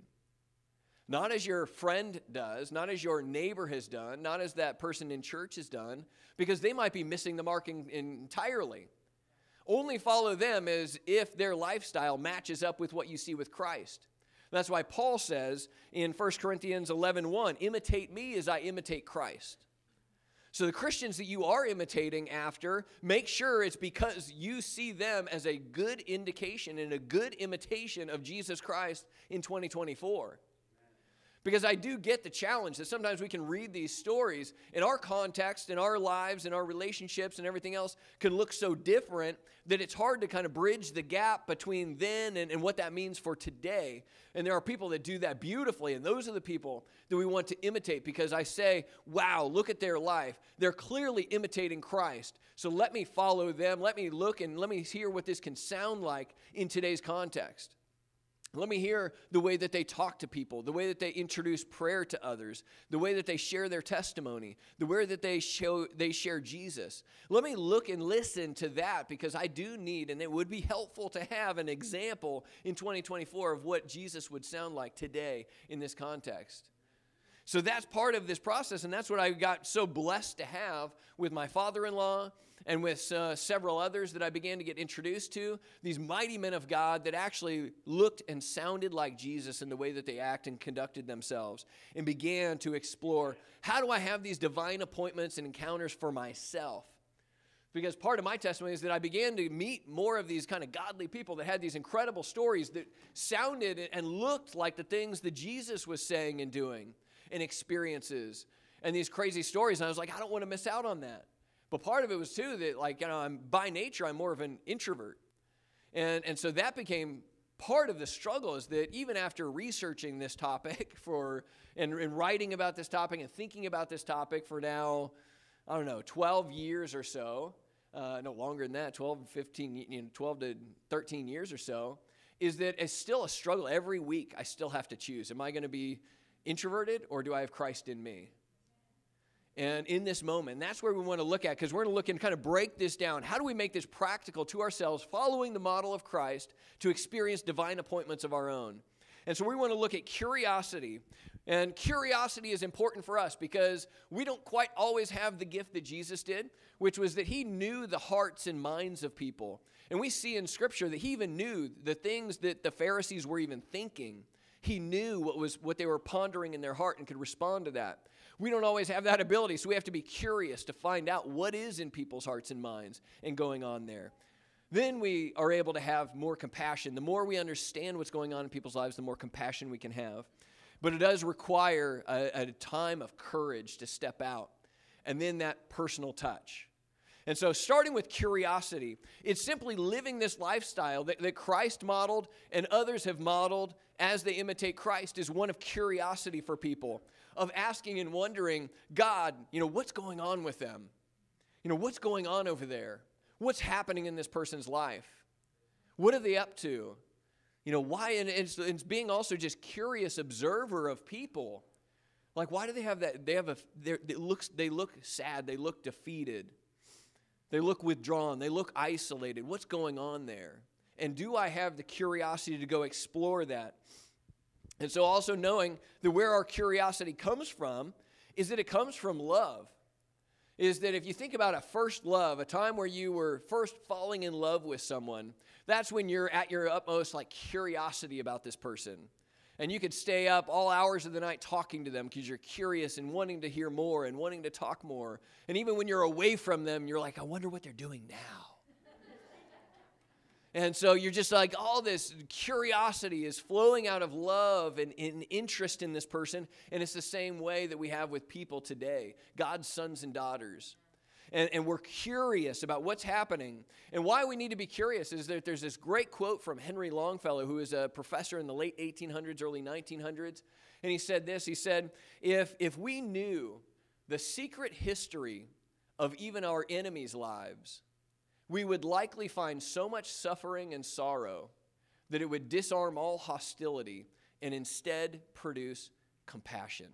Not as your friend does, not as your neighbor has done, not as that person in church has done, because they might be missing the mark in, in entirely. Only follow them as if their lifestyle matches up with what you see with Christ. That's why Paul says in First Corinthians eleven one, imitate me as I imitate Christ. So the Christians that you are imitating after, make sure it's because you see them as a good indication and a good imitation of Jesus Christ in twenty twenty-four. Because I do get the challenge that sometimes we can read these stories in our context, in our lives, in our relationships and everything else can look so different that it's hard to kind of bridge the gap between then and, and what that means for today. And there are people that do that beautifully, and those are the people that we want to imitate because I say, wow, look at their life. They're clearly imitating Christ. So let me follow them. Let me look and let me hear what this can sound like in today's context. Let me hear the way that they talk to people, the way that they introduce prayer to others, the way that they share their testimony, the way that they show they share Jesus. Let me look and listen to that because I do need, and it would be helpful to have an example in twenty twenty-four of what Jesus would sound like today in this context. So that's part of this process, and that's what I got so blessed to have with my father-in-law and with uh, several others that I began to get introduced to, these mighty men of God that actually looked and sounded like Jesus in the way that they act and conducted themselves, and began to explore, how do I have these divine appointments and encounters for myself? Because part of my testimony is that I began to meet more of these kind of godly people that had these incredible stories that sounded and looked like the things that Jesus was saying and doing, and experiences, and these crazy stories. And I was like, I don't want to miss out on that. But part of it was too that, like, you know, I'm by nature, I'm more of an introvert. And, and so that became part of the struggle, is that even after researching this topic for and, and writing about this topic and thinking about this topic for now, I don't know, twelve years or so, uh, no longer than that, twelve, fifteen, you know, twelve to thirteen years or so, is that it's still a struggle. Every week I still have to choose. Am I going to be introverted, or do I have Christ in me? And in this moment, that's where we want to look at, because we're going to look and kind of break this down. How do we make this practical to ourselves, following the model of Christ, to experience divine appointments of our own? And so we want to look at curiosity. And curiosity is important for us because we don't quite always have the gift that Jesus did, which was that he knew the hearts and minds of people. And we see in Scripture that he even knew the things that the Pharisees were even thinking. He knew what was what they were pondering in their heart and could respond to that. We don't always have that ability, so we have to be curious to find out what is in people's hearts and minds and going on there. Then we are able to have more compassion. The more we understand what's going on in people's lives, the more compassion we can have. But it does require a, a time of courage to step out, and then that personal touch. And so starting with curiosity, it's simply living this lifestyle that, that Christ modeled and others have modeled as they imitate Christ, is one of curiosity for people, of asking and wondering, God, you know, what's going on with them? You know, what's going on over there? What's happening in this person's life? What are they up to? You know, why? And it's, it's being also just curious observer of people. Like, why do they have that? They have a, it looks, they look sad. They look defeated. They look withdrawn. They look isolated. What's going on there? And do I have the curiosity to go explore that? And so also knowing that where our curiosity comes from is that it comes from love. Is that if you think about a first love, a time where you were first falling in love with someone, that's when you're at your utmost, like, curiosity about this person. And you could stay up all hours of the night talking to them because you're curious and wanting to hear more and wanting to talk more. And even when you're away from them, you're like, I wonder what they're doing now. And so you're just like, all this curiosity is flowing out of love and, and interest in this person. And it's the same way that we have with people today, God's sons and daughters. And, and we're curious about what's happening. And why we need to be curious is that there's this great quote from Henry Longfellow, who is a professor in the late eighteen hundreds, early nineteen hundreds. And he said this, he said, if, if we knew the secret history of even our enemies' lives, we would likely find so much suffering and sorrow that it would disarm all hostility and instead produce compassion.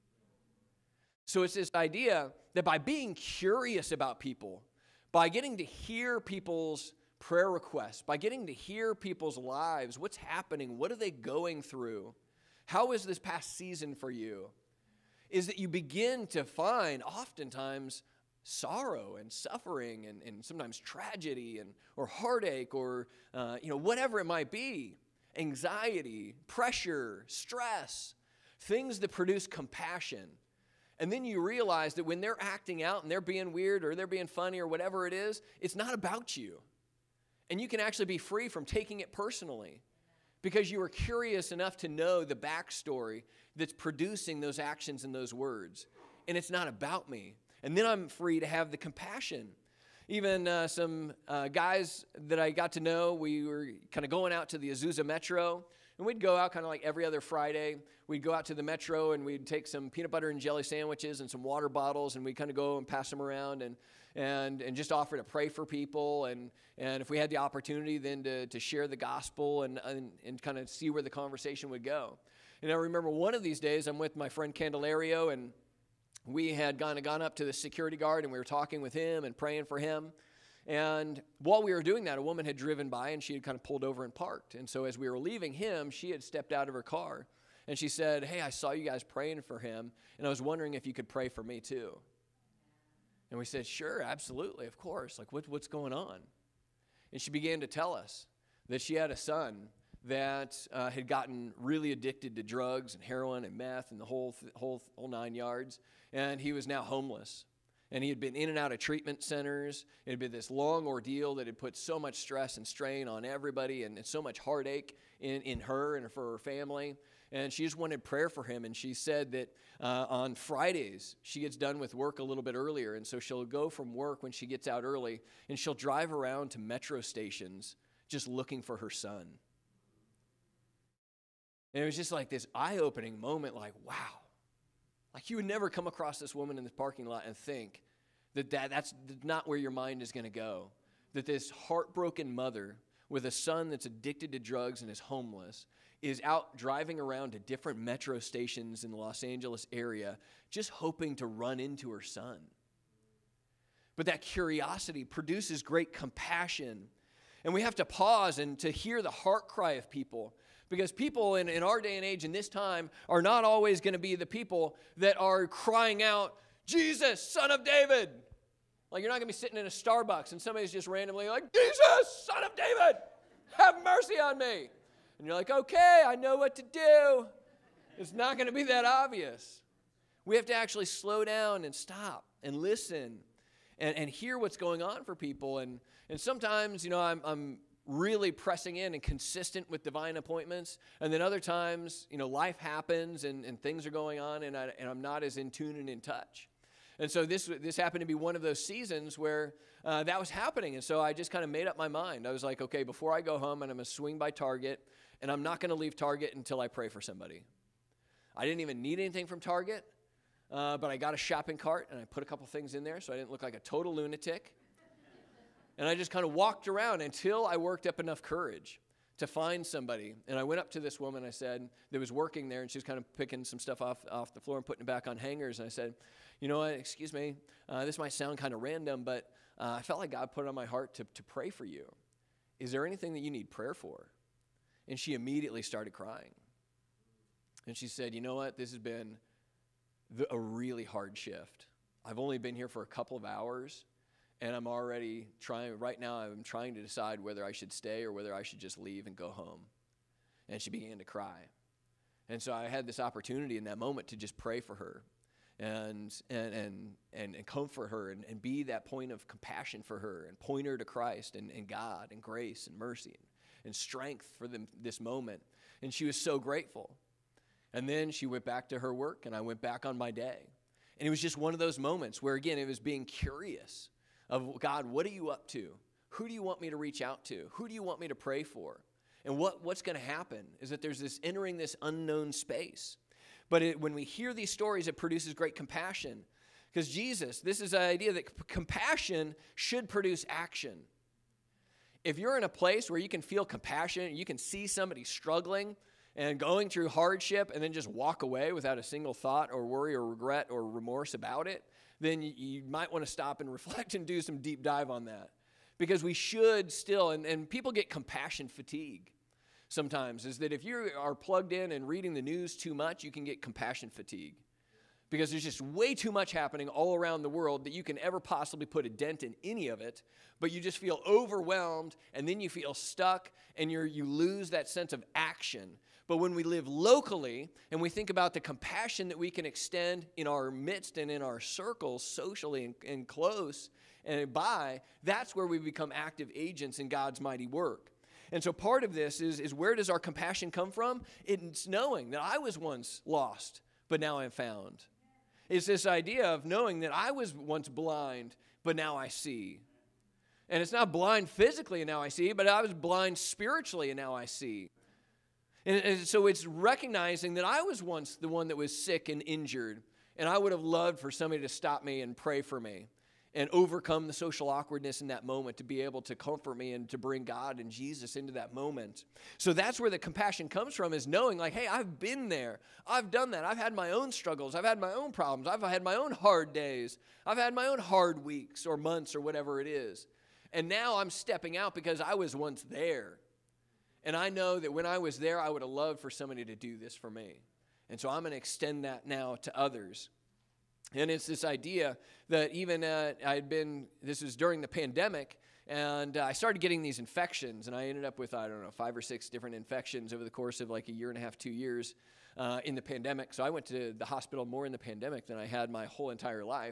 So it's this idea that by being curious about people, by getting to hear people's prayer requests, by getting to hear people's lives, what's happening, what are they going through, how is this past season for you, is that you begin to find oftentimes sorrow and suffering and, and sometimes tragedy and or heartache or uh, you know whatever it might be, anxiety, pressure, stress, things that produce compassion. And then you realize that when they're acting out and they're being weird or they're being funny or whatever it is, it's not about you. And you can actually be free from taking it personally because you are curious enough to know the backstory that's producing those actions and those words. And it's not about me. And then I'm free to have the compassion. Even uh, some uh, guys that I got to know, we were kind of going out to the Azusa Metro. And we'd go out kind of like every other Friday. We'd go out to the Metro and we'd take some peanut butter and jelly sandwiches and some water bottles, and we'd kind of go and pass them around and and and just offer to pray for people. And and if we had the opportunity then to, to share the gospel and, and, and kind of see where the conversation would go. And I remember one of these days I'm with my friend Candelario, and we had gone, gone up to the security guard, and we were talking with him and praying for him. And while we were doing that, a woman had driven by, and she had kind of pulled over and parked. And so as we were leaving him, she had stepped out of her car. And she said, hey, I saw you guys praying for him, and I was wondering if you could pray for me too. And we said, sure, absolutely, of course. Like, what, what's going on? And she began to tell us that she had a son that uh, had gotten really addicted to drugs and heroin and meth and the whole, th- whole, whole nine yards. And he was now homeless. And he had been in and out of treatment centers. It had been this long ordeal that had put so much stress and strain on everybody and, and so much heartache in, in her and for her family. And she just wanted prayer for him. And she said that uh, on Fridays, she gets done with work a little bit earlier. And so she'll go from work when she gets out early, and she'll drive around to metro stations just looking for her son. And it was just like this eye-opening moment, like, wow. Like, you would never come across this woman in this parking lot and think that, that that's not where your mind is going to go. That this heartbroken mother with a son that's addicted to drugs and is homeless is out driving around to different metro stations in the Los Angeles area just hoping to run into her son. But that curiosity produces great compassion. And we have to pause and to hear the heart cry of people. Because people in, in our day and age in this time are not always going to be the people that are crying out, Jesus, Son of David. Like, you're not going to be sitting in a Starbucks and somebody's just randomly like, Jesus, Son of David, have mercy on me. And you're like, okay, I know what to do. It's not going to be that obvious. We have to actually slow down and stop and listen and, and hear what's going on for people. And, and sometimes, you know, I'm, I'm really pressing in and consistent with divine appointments. And then other times, you know, life happens and, and things are going on and, I, and I'm not as in tune and in touch. And so this this happened to be one of those seasons where uh, that was happening. And so I just kind of made up my mind. I was like, okay, before I go home, and I'm going to swing by Target, and I'm not going to leave Target until I pray for somebody. I didn't even need anything from Target, uh, but I got a shopping cart, and I put a couple things in there so I didn't look like a total lunatic. And I just kind of walked around until I worked up enough courage to find somebody. And I went up to this woman, I said, that was working there, and she was kind of picking some stuff off, off the floor and putting it back on hangers. And I said, you know what, excuse me, uh, this might sound kind of random, but uh, I felt like God put it on my heart to, to pray for you. Is there anything that you need prayer for? And she immediately started crying. And she said, you know what, this has been the, a really hard shift. I've only been here for a couple of hours, and I'm already trying, right now I'm trying to decide whether I should stay or whether I should just leave and go home. And she began to cry. And so I had this opportunity in that moment to just pray for her and and and and, and comfort her and, and be that point of compassion for her and point her to Christ and, and God and grace and mercy and, and strength for them, this moment. And she was so grateful. And then she went back to her work, and I went back on my day. And it was just one of those moments where, again, it was being curious of, God, what are you up to? Who do you want me to reach out to? Who do you want me to pray for? And what, what's going to happen is that there's this entering this unknown space. But it, when we hear these stories, it produces great compassion. Because Jesus, this is the idea that c- compassion should produce action. If you're in a place where you can feel compassion, you can see somebody struggling and going through hardship and then just walk away without a single thought or worry or regret or remorse about it, then you, you might want to stop and reflect and do some deep dive on that. Because we should still, and, and people get compassion fatigue sometimes, is that if you are plugged in and reading the news too much, you can get compassion fatigue. Because there's just way too much happening all around the world that you can ever possibly put a dent in any of it, but you just feel overwhelmed, and then you feel stuck, and you're, you lose that sense of action. But when we live locally and we think about the compassion that we can extend in our midst and in our circles, socially and, and close and by, that's where we become active agents in God's mighty work. And so part of this is, is where does our compassion come from? It's knowing that I was once lost, but now I'm found. It's this idea of knowing that I was once blind, but now I see. And it's not blind physically and now I see, but I was blind spiritually and now I see. And, and so it's recognizing that I was once the one that was sick and injured, and I would have loved for somebody to stop me and pray for me and overcome the social awkwardness in that moment to be able to comfort me and to bring God and Jesus into that moment. So that's where the compassion comes from, is knowing like, hey, I've been there. I've done that. I've had my own struggles. I've had my own problems. I've had my own hard days. I've had my own hard weeks or months or whatever it is. And now I'm stepping out because I was once there. And I know that when I was there, I would have loved for somebody to do this for me. And so I'm going to extend that now to others. And it's this idea that even uh, I had been, this was during the pandemic, and uh, I started getting these infections, and I ended up with, I don't know, five or six different infections over the course of like a year and a half, two years uh, in the pandemic. So I went to the hospital more in the pandemic than I had my whole entire life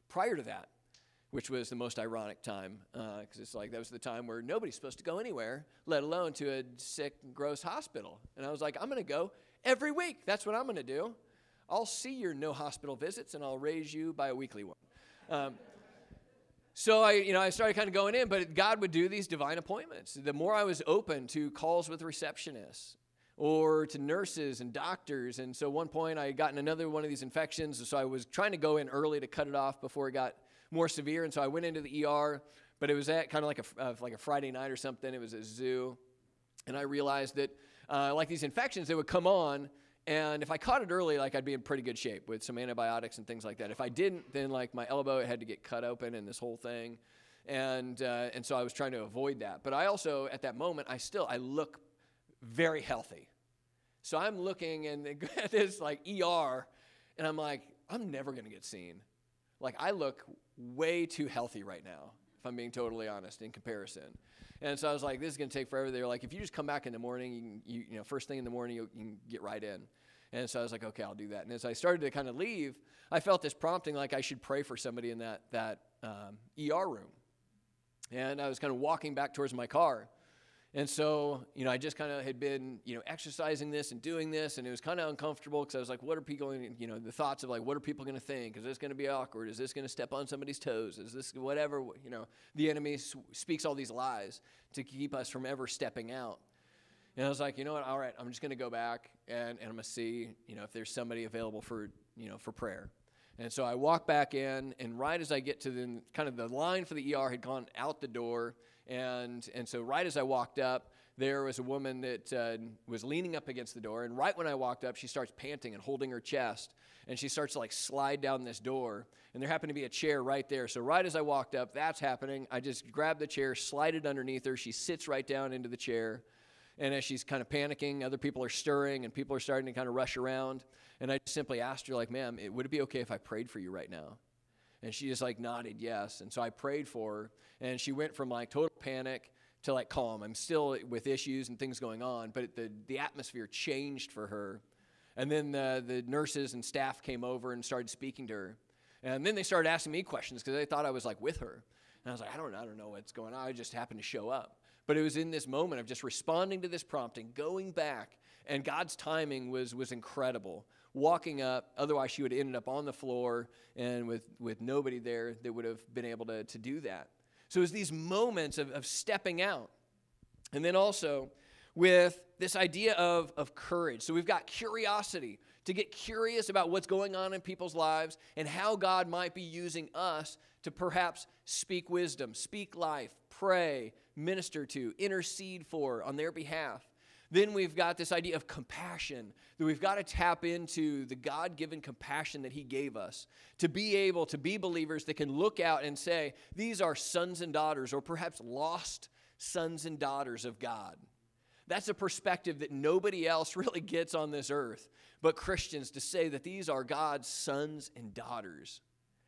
prior to that, which was the most ironic time, because uh, it's like that was the time where nobody's supposed to go anywhere, let alone to a sick, gross hospital. And I was like, I'm going to go every week. That's what I'm going to do. I'll see your no hospital visits, and I'll raise you by a weekly one. Um, so I, you know, I started kind of going in, but God would do these divine appointments. The more I was open to calls with receptionists or to nurses and doctors, and so at one point I had gotten another one of these infections, so I was trying to go in early to cut it off before it got more severe, and so I went into the E R, but it was at kind of like a uh, like a Friday night or something. It was a zoo, and I realized that uh, like these infections, they would come on. And if I caught it early, like I'd be in pretty good shape with some antibiotics and things like that. If I didn't, then like my elbow had to get cut open and this whole thing. And uh, and so I was trying to avoid that. But I also, at that moment, I still, I look very healthy. So I'm looking and at this like E R, and I'm like, I'm never going to get seen. Like I look way too healthy right now, if I'm being totally honest, in comparison. And so I was like, this is going to take forever. They were like, if you just come back in the morning, you can, you, you know, first thing in the morning, you, you can get right in. And so I was like, okay, I'll do that. And as I started to kind of leave, I felt this prompting like I should pray for somebody in that, that um, E R room. And I was kind of walking back towards my car. And so, you know, I just kind of had been, you know, exercising this and doing this, and it was kind of uncomfortable because I was like, what are people, you know, the thoughts of like, what are people going to think? Is this going to be awkward? Is this going to step on somebody's toes? Is this whatever, you know, the enemy speaks all these lies to keep us from ever stepping out. And I was like, you know what, all right, I'm just going to go back and, and I'm going to see, you know, if there's somebody available for, you know, for prayer. And so I walk back in, and right as I get to the, kind of the line for the E R had gone out the door, and and so right as I walked up, there was a woman that uh, was leaning up against the door, and right when I walked up, she starts panting and holding her chest, and she starts to like slide down this door, and there happened to be a chair right there. So right as I walked up, that's happening. I just grabbed the chair, slide it underneath her. She sits right down into the chair, and as she's kind of panicking, other people are stirring, and people are starting to kind of rush around, and I simply asked her, like, ma'am, it, would it be okay if I prayed for you right now? And she just like nodded yes. And so I prayed for her, and she went from like total panic to like calm. I'm still with issues and things going on, but the, the atmosphere changed for her. And then the, the nurses and staff came over and started speaking to her. And then they started asking me questions because they thought I was like with her. And I was like, I don't, I don't know what's going on. I just happened to show up. But it was in this moment of just responding to this prompting, going back, and God's timing was was incredible. Walking up, otherwise she would have ended up on the floor and with, with nobody there that would have been able to, to do that. So it was these moments of, of stepping out. And then also with this idea of, of courage. So we've got curiosity, to get curious about what's going on in people's lives and how God might be using us to perhaps speak wisdom, speak life, pray, minister to, intercede for on their behalf. Then we've got this idea of compassion, that we've got to tap into the God-given compassion that he gave us to be able to be believers that can look out and say, these are sons and daughters, or perhaps lost sons and daughters of God. That's a perspective that nobody else really gets on this earth but Christians, to say that these are God's sons and daughters.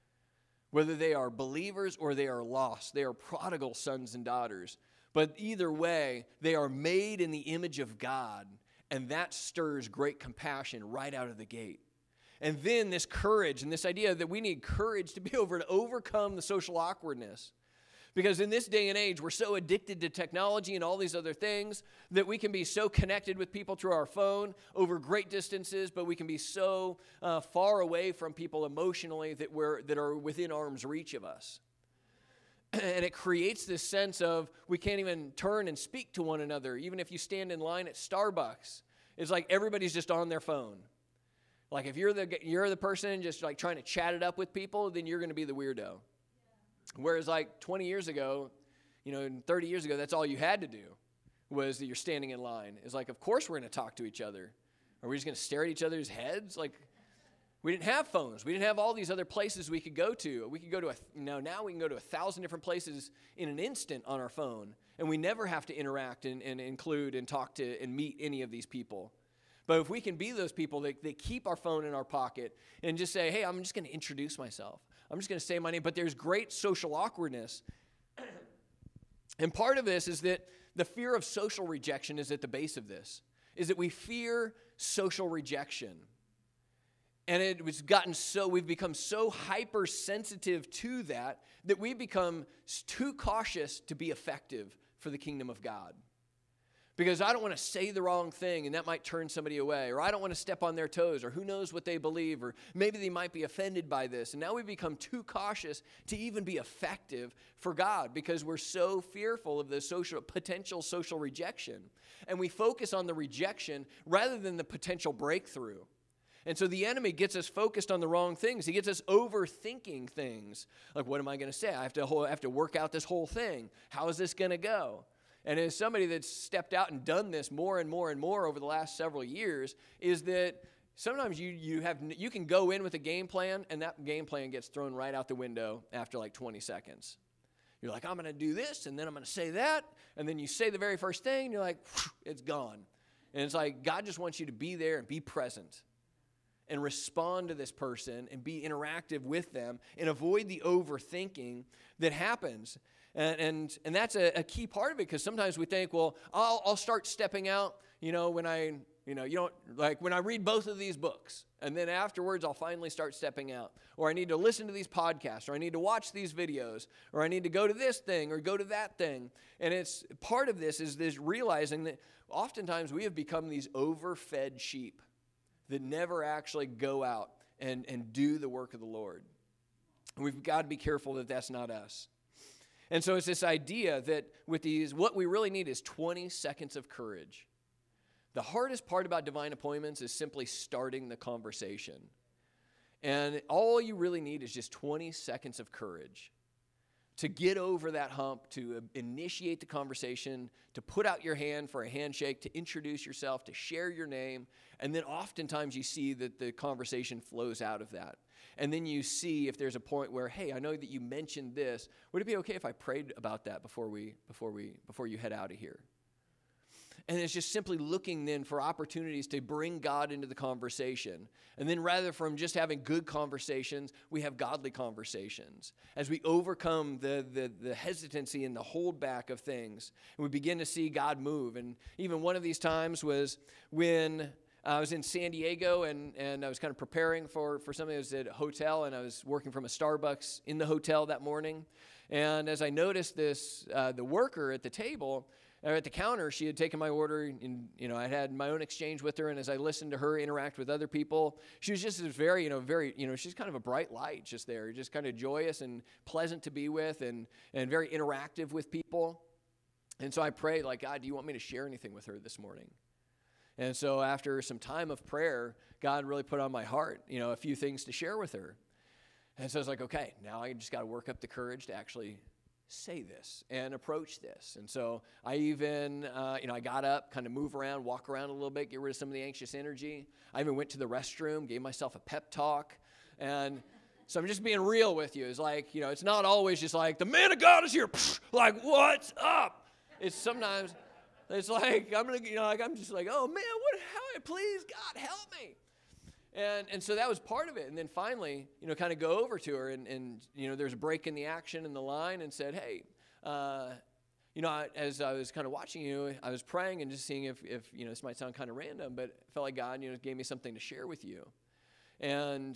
Whether they are believers or they are lost, they are prodigal sons and daughters. But either way, they are made in the image of God, and that stirs great compassion right out of the gate. And then this courage and this idea that we need courage to be able to overcome the social awkwardness. Because in this day and age, we're so addicted to technology and all these other things that we can be so connected with people through our phone over great distances, but we can be so uh, far away from people emotionally that we're that are within arm's reach of us. And it creates this sense of we can't even turn and speak to one another. Even if you stand in line at Starbucks, it's like everybody's just on their phone. Like if you're the you're the person just like trying to chat it up with people, then you're going to be the weirdo. Whereas like twenty years ago, you know, thirty years ago, that's all you had to do was that you're standing in line. It's like, of course we're going to talk to each other. Are we just going to stare at each other's heads? Like, we didn't have phones. We didn't have all these other places we could go to. We could go to, a, you know, now we can go to a thousand different places in an instant on our phone. And we never have to interact and, and include and talk to and meet any of these people. But if we can be those people that, that keep our phone in our pocket and just say, hey, I'm just going to introduce myself. I'm just going to say my name. But there's great social awkwardness. And part of this is that the fear of social rejection is at the base of this, is that we fear social rejection. And it was gotten so, we've become so hypersensitive to that, that we become too cautious to be effective for the kingdom of God. Because I don't want to say the wrong thing, and that might turn somebody away. Or I don't want to step on their toes, or who knows what they believe, or maybe they might be offended by this. And now we become too cautious to even be effective for God, because we're so fearful of the social, potential social rejection. And we focus on the rejection rather than the potential breakthrough. And so the enemy gets us focused on the wrong things. He gets us overthinking things. Like, what am I going to say? I have to, I have to work out this whole thing. How is this going to go? And as somebody that's stepped out and done this more and more and more over the last several years, is that sometimes you you have you can go in with a game plan, and that game plan gets thrown right out the window after like twenty seconds. You're like, I'm going to do this, and then I'm going to say that, and then you say the very first thing, and you're like, it's gone. And it's like God just wants you to be there and be present, and respond to this person and be interactive with them and avoid the overthinking that happens. And and, and that's a, a key part of it, because sometimes we think, well, I'll, I'll start stepping out, you know, when I, you know, you don't, like when I read both of these books, and then afterwards I'll finally start stepping out. Or I need to listen to these podcasts, or I need to watch these videos, or I need to go to this thing or go to that thing. And it's part of this is this realizing that oftentimes we have become these overfed sheep that never actually go out and, and do the work of the Lord. We've got to be careful that that's not us. And so it's this idea that with these, what we really need is twenty seconds of courage. The hardest part about divine appointments is simply starting the conversation. And all you really need is just twenty seconds of courage to get over that hump, to initiate the conversation, to put out your hand for a handshake, to introduce yourself, to share your name. And then oftentimes you see that the conversation flows out of that. And then you see if there's a point where, hey, I know that you mentioned this. Would it be okay if I prayed about that before we, before we, before you head out of here? And it's just simply looking then for opportunities to bring God into the conversation. And then rather from just having good conversations, we have godly conversations. As we overcome the, the, the hesitancy and the holdback of things, and we begin to see God move. And even one of these times was when I was in San Diego, and, and I was kind of preparing for, for something. I was at a hotel, and I was working from a Starbucks in the hotel that morning. And as I noticed this, uh, the worker at the table, or at the counter, she had taken my order, and you know I had my own exchange with her. And as I listened to her interact with other people, she was just very, you know, very, you know, she's kind of a bright light, just there, just kind of joyous and pleasant to be with, and and very interactive with people. And so I prayed, like, God, do you want me to share anything with her this morning? And so after some time of prayer, God really put on my heart, you know, a few things to share with her. And so I was like, okay, now I just got to work up the courage to actually say this and approach this. And so I even, uh, you know, I got up, kind of move around, walk around a little bit, get rid of some of the anxious energy. I even went to the restroom, gave myself a pep talk. And so I'm just being real with you. It's like, you know, it's not always just like, the man of God is here. Like, what's up? It's sometimes, it's like, I'm going to, you know, like, I'm just like, oh man, what, how, please God, help me. And and so that was part of it. And then finally, you know, kind of go over to her, and, and you know, there's a break in the action in the line, and said, hey, uh, you know, I, as I was kind of watching you, I was praying and just seeing if, if, you know, this might sound kind of random, but I felt like God, you know, gave me something to share with you. And,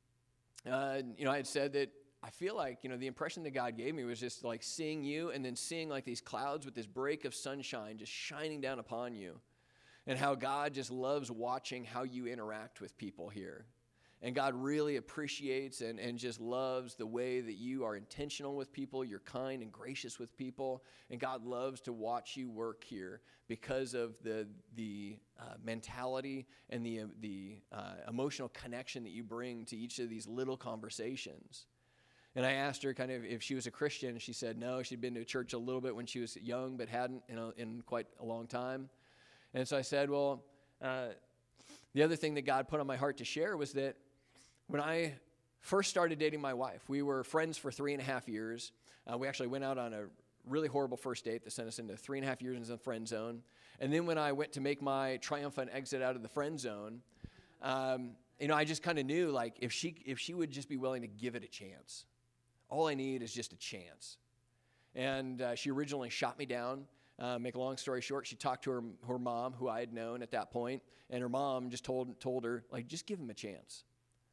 uh, you know, I had said that I feel like, you know, the impression that God gave me was just like seeing you, and then seeing like these clouds with this break of sunshine just shining down upon you. And how God just loves watching how you interact with people here. And God really appreciates and, and just loves the way that you are intentional with people. You're kind and gracious with people. And God loves to watch you work here because of the the uh, mentality and the, uh, the uh, emotional connection that you bring to each of these little conversations. And I asked her kind of if she was a Christian. She said no. She'd been to church a little bit when she was young, but hadn't in, a, in quite a long time. And so I said, well, uh, the other thing that God put on my heart to share was that when I first started dating my wife, we were friends for three and a half years. Uh, we actually went out on a really horrible first date that sent us into three and a half years in the friend zone. And then when I went to make my triumphant exit out of the friend zone, um, you know, I just kind of knew, like, if she if she would just be willing to give it a chance. All I need is just a chance. And uh, she originally shot me down. Uh, make a long story short, she talked to her her mom, who I had known at that point, and her mom just told told her, like, just give him a chance.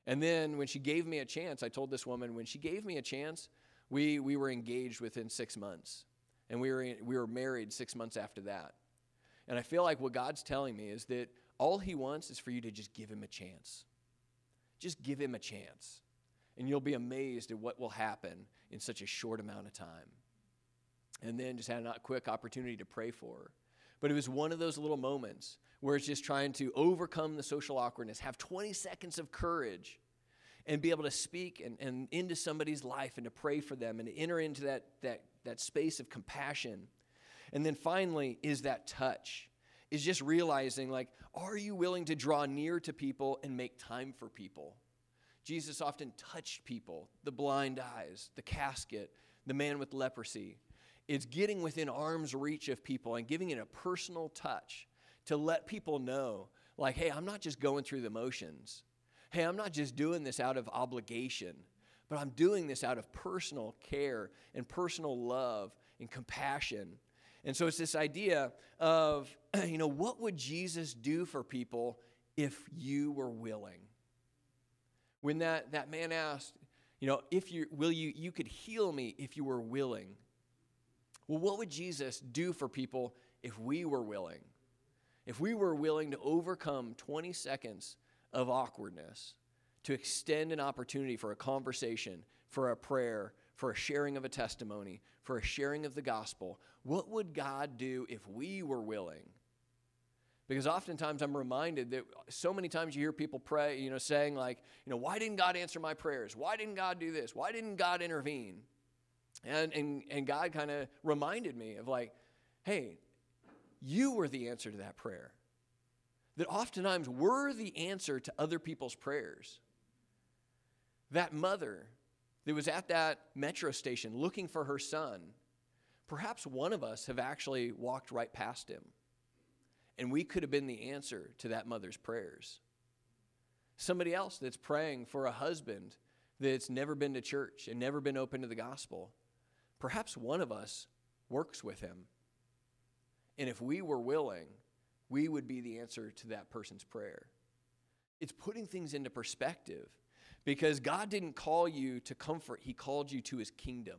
And then when she gave me a chance, I told this woman, when she gave me a chance, we we were engaged within six months. And we were we were married six months after that. And I feel like what God's telling me is that all he wants is for you to just give him a chance. Just give him a chance. And you'll be amazed at what will happen in such a short amount of time. And then just had a quick opportunity to pray for her. But it was one of those little moments where it's just trying to overcome the social awkwardness, have twenty seconds of courage, and be able to speak and, and into somebody's life and to pray for them and to enter into that, that, that space of compassion. And then finally is that touch, is just realizing, like, are you willing to draw near to people and make time for people? Jesus often touched people, the blind eyes, the casket, the man with leprosy. It's getting within arm's reach of people and giving it a personal touch to let people know, like, hey, I'm not just going through the motions. Hey, I'm not just doing this out of obligation, but I'm doing this out of personal care and personal love and compassion. And so it's this idea of, you know, what would Jesus do for people if you were willing? When that, that man asked, you know, if you will you you could heal me if you were willing. Well, what would Jesus do for people if we were willing? If we were willing to overcome twenty seconds of awkwardness, to extend an opportunity for a conversation, for a prayer, for a sharing of a testimony, for a sharing of the gospel, what would God do if we were willing? Because oftentimes I'm reminded that so many times you hear people pray, you know, saying like, you know, why didn't God answer my prayers? Why didn't God do this? Why didn't God intervene? And and, and God kind of reminded me of like, hey, you were the answer to that prayer. That oftentimes we're the answer to other people's prayers. That mother that was at that metro station looking for her son, perhaps one of us have actually walked right past him. And we could have been the answer to that mother's prayers. Somebody else that's praying for a husband that's never been to church and never been open to the gospel. Perhaps one of us works with him. And if we were willing, we would be the answer to that person's prayer. It's putting things into perspective because God didn't call you to comfort. He called you to his kingdom.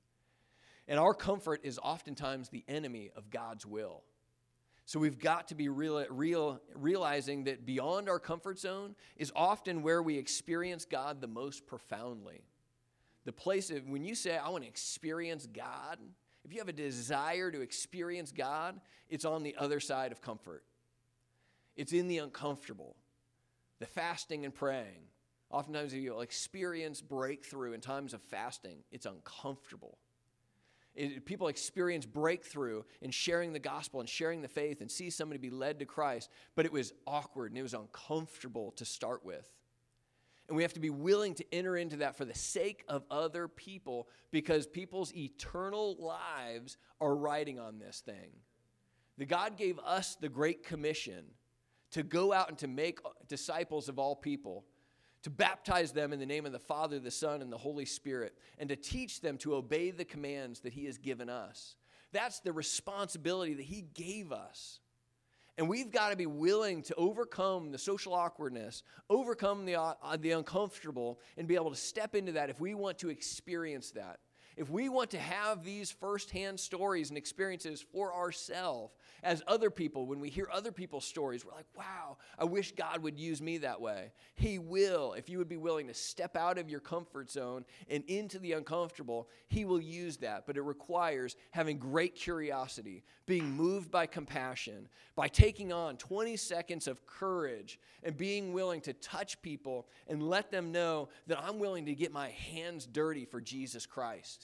And our comfort is oftentimes the enemy of God's will. So we've got to be real, real, realizing that beyond our comfort zone is often where we experience God the most profoundly. The place of, when you say, I want to experience God, if you have a desire to experience God, it's on the other side of comfort. It's in the uncomfortable, the fasting and praying. Oftentimes you'll experience breakthrough in times of fasting. It's uncomfortable. It, people experience breakthrough in sharing the gospel and sharing the faith and see somebody be led to Christ, but it was awkward and it was uncomfortable to start with. And we have to be willing to enter into that for the sake of other people because people's eternal lives are riding on this thing. The God gave us the Great Commission to go out and to make disciples of all people, to baptize them in the name of the Father, the Son, and the Holy Spirit, and to teach them to obey the commands that he has given us. That's the responsibility that he gave us. And we've got to be willing to overcome the social awkwardness, overcome the, uh, the uncomfortable, and be able to step into that if we want to experience that. If we want to have these firsthand stories and experiences for ourselves as other people, when we hear other people's stories, we're like, wow, I wish God would use me that way. He will. If you would be willing to step out of your comfort zone and into the uncomfortable, he will use that. But it requires having great curiosity, being moved by compassion, by taking on twenty seconds of courage and being willing to touch people and let them know that I'm willing to get my hands dirty for Jesus Christ.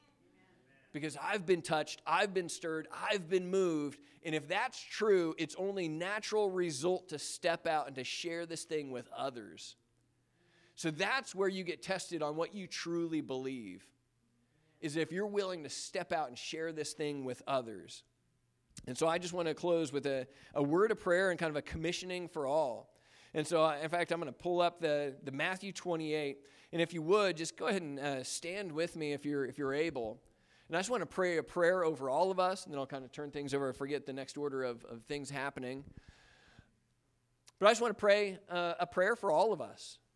Because I've been touched, I've been stirred, I've been moved. And if that's true, it's only natural result to step out and to share this thing with others. So that's where you get tested on what you truly believe, is if you're willing to step out and share this thing with others. And so I just want to close with a, a word of prayer and kind of a commissioning for all. And so, uh, in fact, I'm going to pull up the, the Matthew twenty-eight. And if you would, just go ahead and uh, stand with me if you're if you're able. And I just want to pray a prayer over all of us, and then I'll kind of turn things over. I forget the next order of, of things happening. But I just want to pray uh, a prayer for all of us,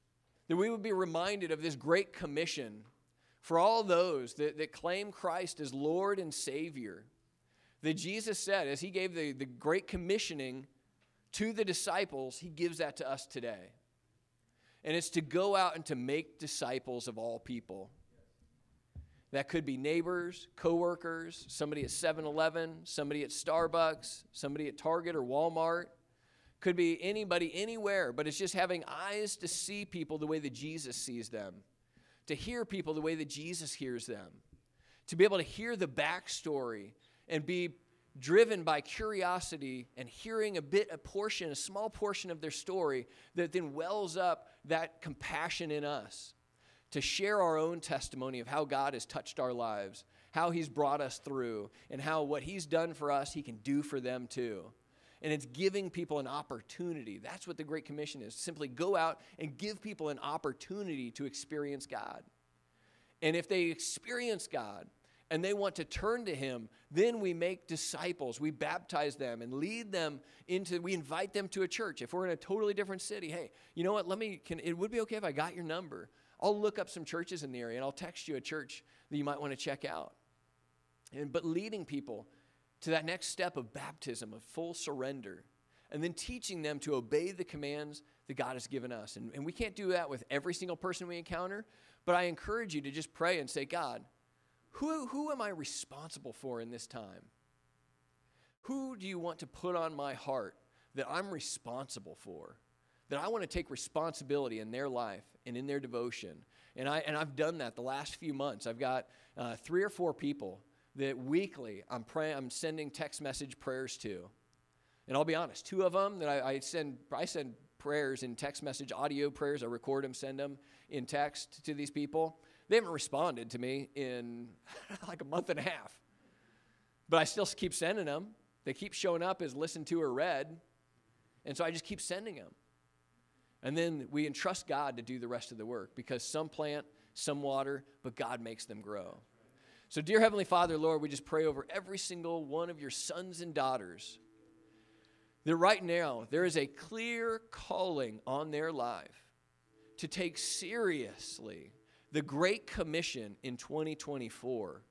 that we would be reminded of this great commission for all those that, that claim Christ as Lord and Savior. That Jesus said, as he gave the, the great commissioning to the disciples, he gives that to us today. And it's to go out and to make disciples of all people. That could be neighbors, coworkers, somebody at seven eleven, somebody at Starbucks, somebody at Target or Walmart. Could be anybody, anywhere, but it's just having eyes to see people the way that Jesus sees them, to hear people the way that Jesus hears them, to be able to hear the backstory and be driven by curiosity and hearing a bit, a portion, a small portion of their story that then wells up that compassion in us, to share our own testimony of how God has touched our lives, how he's brought us through, and how what he's done for us, he can do for them too. And it's giving people an opportunity. That's what the Great Commission is. Simply go out and give people an opportunity to experience God. And if they experience God and they want to turn to him, then we make disciples. We baptize them and lead them into, we invite them to a church. If we're in a totally different city, hey, you know what, let me, can, it would be okay if I got your number. I'll look up some churches in the area and I'll text you a church that you might want to check out. And but leading people to that next step of baptism, of full surrender, and then teaching them to obey the commands that God has given us. And, and we can't do that with every single person we encounter, but I encourage you to just pray and say, God, who, who am I responsible for in this time? Who do you want to put on my heart that I'm responsible for, that I want to take responsibility in their life and in their devotion? And, I, and I've done that the last few months. I've got uh, three or four people that weekly I'm praying, I'm sending text message prayers to. And I'll be honest, two of them that I, I send I send prayers in text message, audio prayers, I record them, send them in text to these people. They haven't responded to me in like a month and a half. But I still keep sending them. They keep showing up as listened to or read. And so I just keep sending them. And then we entrust God to do the rest of the work, because some plant, some water, but God makes them grow. So, dear Heavenly Father, Lord, we just pray over every single one of your sons and daughters that right now there is a clear calling on their life to take seriously the Great Commission in twenty twenty-four,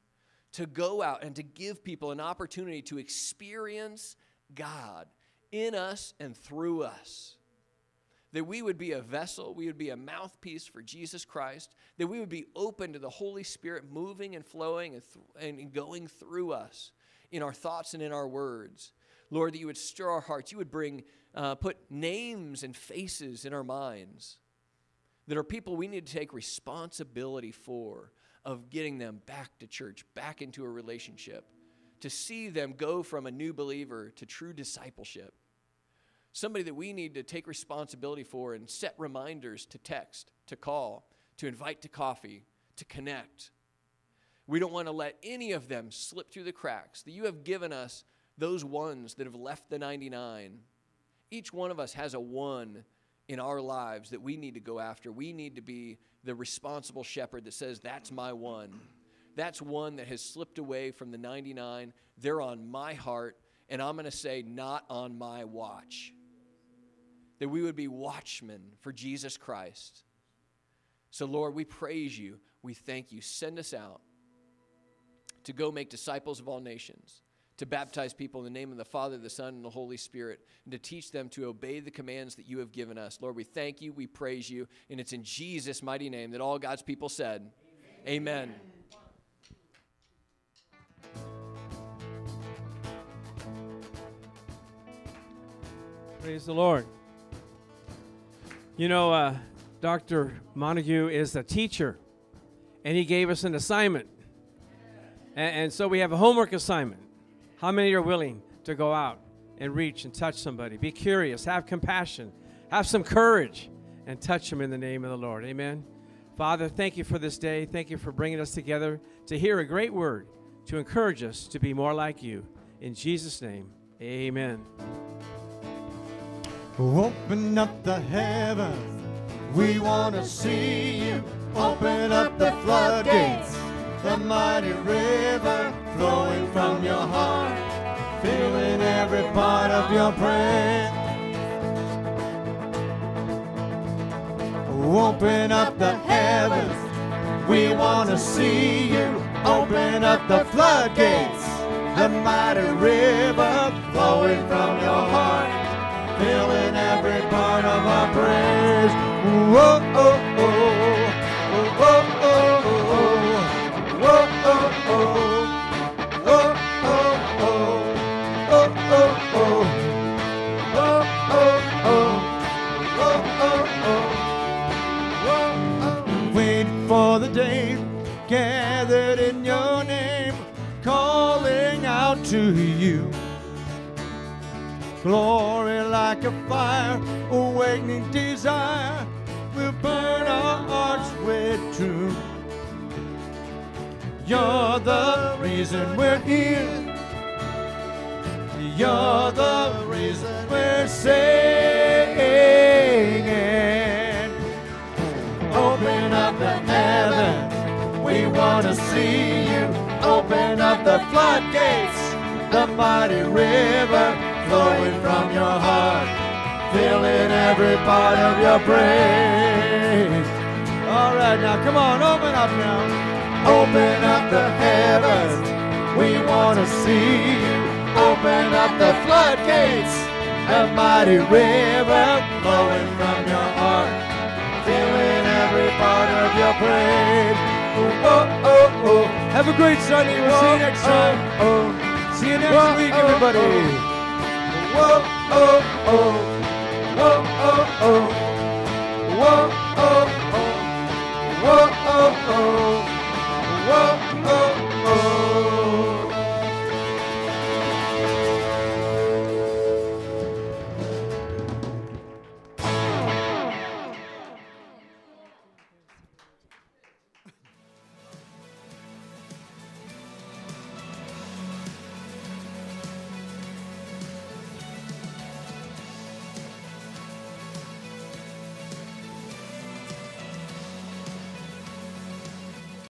to go out and to give people an opportunity to experience God in us and through us. That we would be a vessel, we would be a mouthpiece for Jesus Christ, that we would be open to the Holy Spirit moving and flowing and, th- and going through us in our thoughts and in our words. Lord, that you would stir our hearts, you would bring, uh, put names and faces in our minds that are people we need to take responsibility for, of getting them back to church, back into a relationship, to see them go from a new believer to true discipleship. Somebody that we need to take responsibility for and set reminders to text, to call, to invite to coffee, to connect. We don't want to let any of them slip through the cracks, that you have given us those ones that have left the ninety-nine. Each one of us has a one in our lives that we need to go after. We need to be the responsible shepherd that says, that's my one. That's one that has slipped away from the ninety-nine. They're on my heart, and I'm going to say, not on my watch. That we would be watchmen for Jesus Christ. So, Lord, we praise you. We thank you. Send us out to go make disciples of all nations, to baptize people in the name of the Father, the Son, and the Holy Spirit, and to teach them to obey the commands that you have given us. Lord, we thank you. We praise you. And it's in Jesus' mighty name that all God's people said, amen. Amen. Praise the Lord. You know, uh, Doctor Montague is a teacher, and he gave us an assignment. And, and so we have a homework assignment. How many are willing to go out and reach and touch somebody? Be curious, have compassion, have some courage, and touch them in the name of the Lord. Amen. Father, thank you for this day. Thank you for bringing us together to hear a great word, to encourage us to be more like you. In Jesus' name, amen. Open up the heavens, we want to see you. Open up the floodgates, the mighty river flowing from your heart, filling every part of your prayer. Open up the heavens. We want to see you. Open up the floodgates. The mighty river flowing from your heart, filling every part of our praise. Whoa, oh, oh. Whoa, oh, oh, oh. Whoa, oh, oh. Whoa, oh, oh. Whoa, oh, oh. Whoa, oh, oh. Whoa, oh, oh. Whoa, oh. Wait for the day, gathered in your name, calling out to you. Glory like a fire, awakening desire, will burn our hearts with truth. You're the reason we're here. You're the reason we're singing. Open up the heavens, we want to see you. Open up the floodgates, the mighty river flowing from your heart, filling every part of your praise. All right, now come on, open up now. Open up the heavens, we want to see you. Open up the floodgates, the mighty river flowing from your heart, filling every part of your praise. Oh, oh, oh. Have a great Sunday. We'll see you next time. Oh, see you next week, everybody. Whoa, oh, oh. Whoa, oh, oh.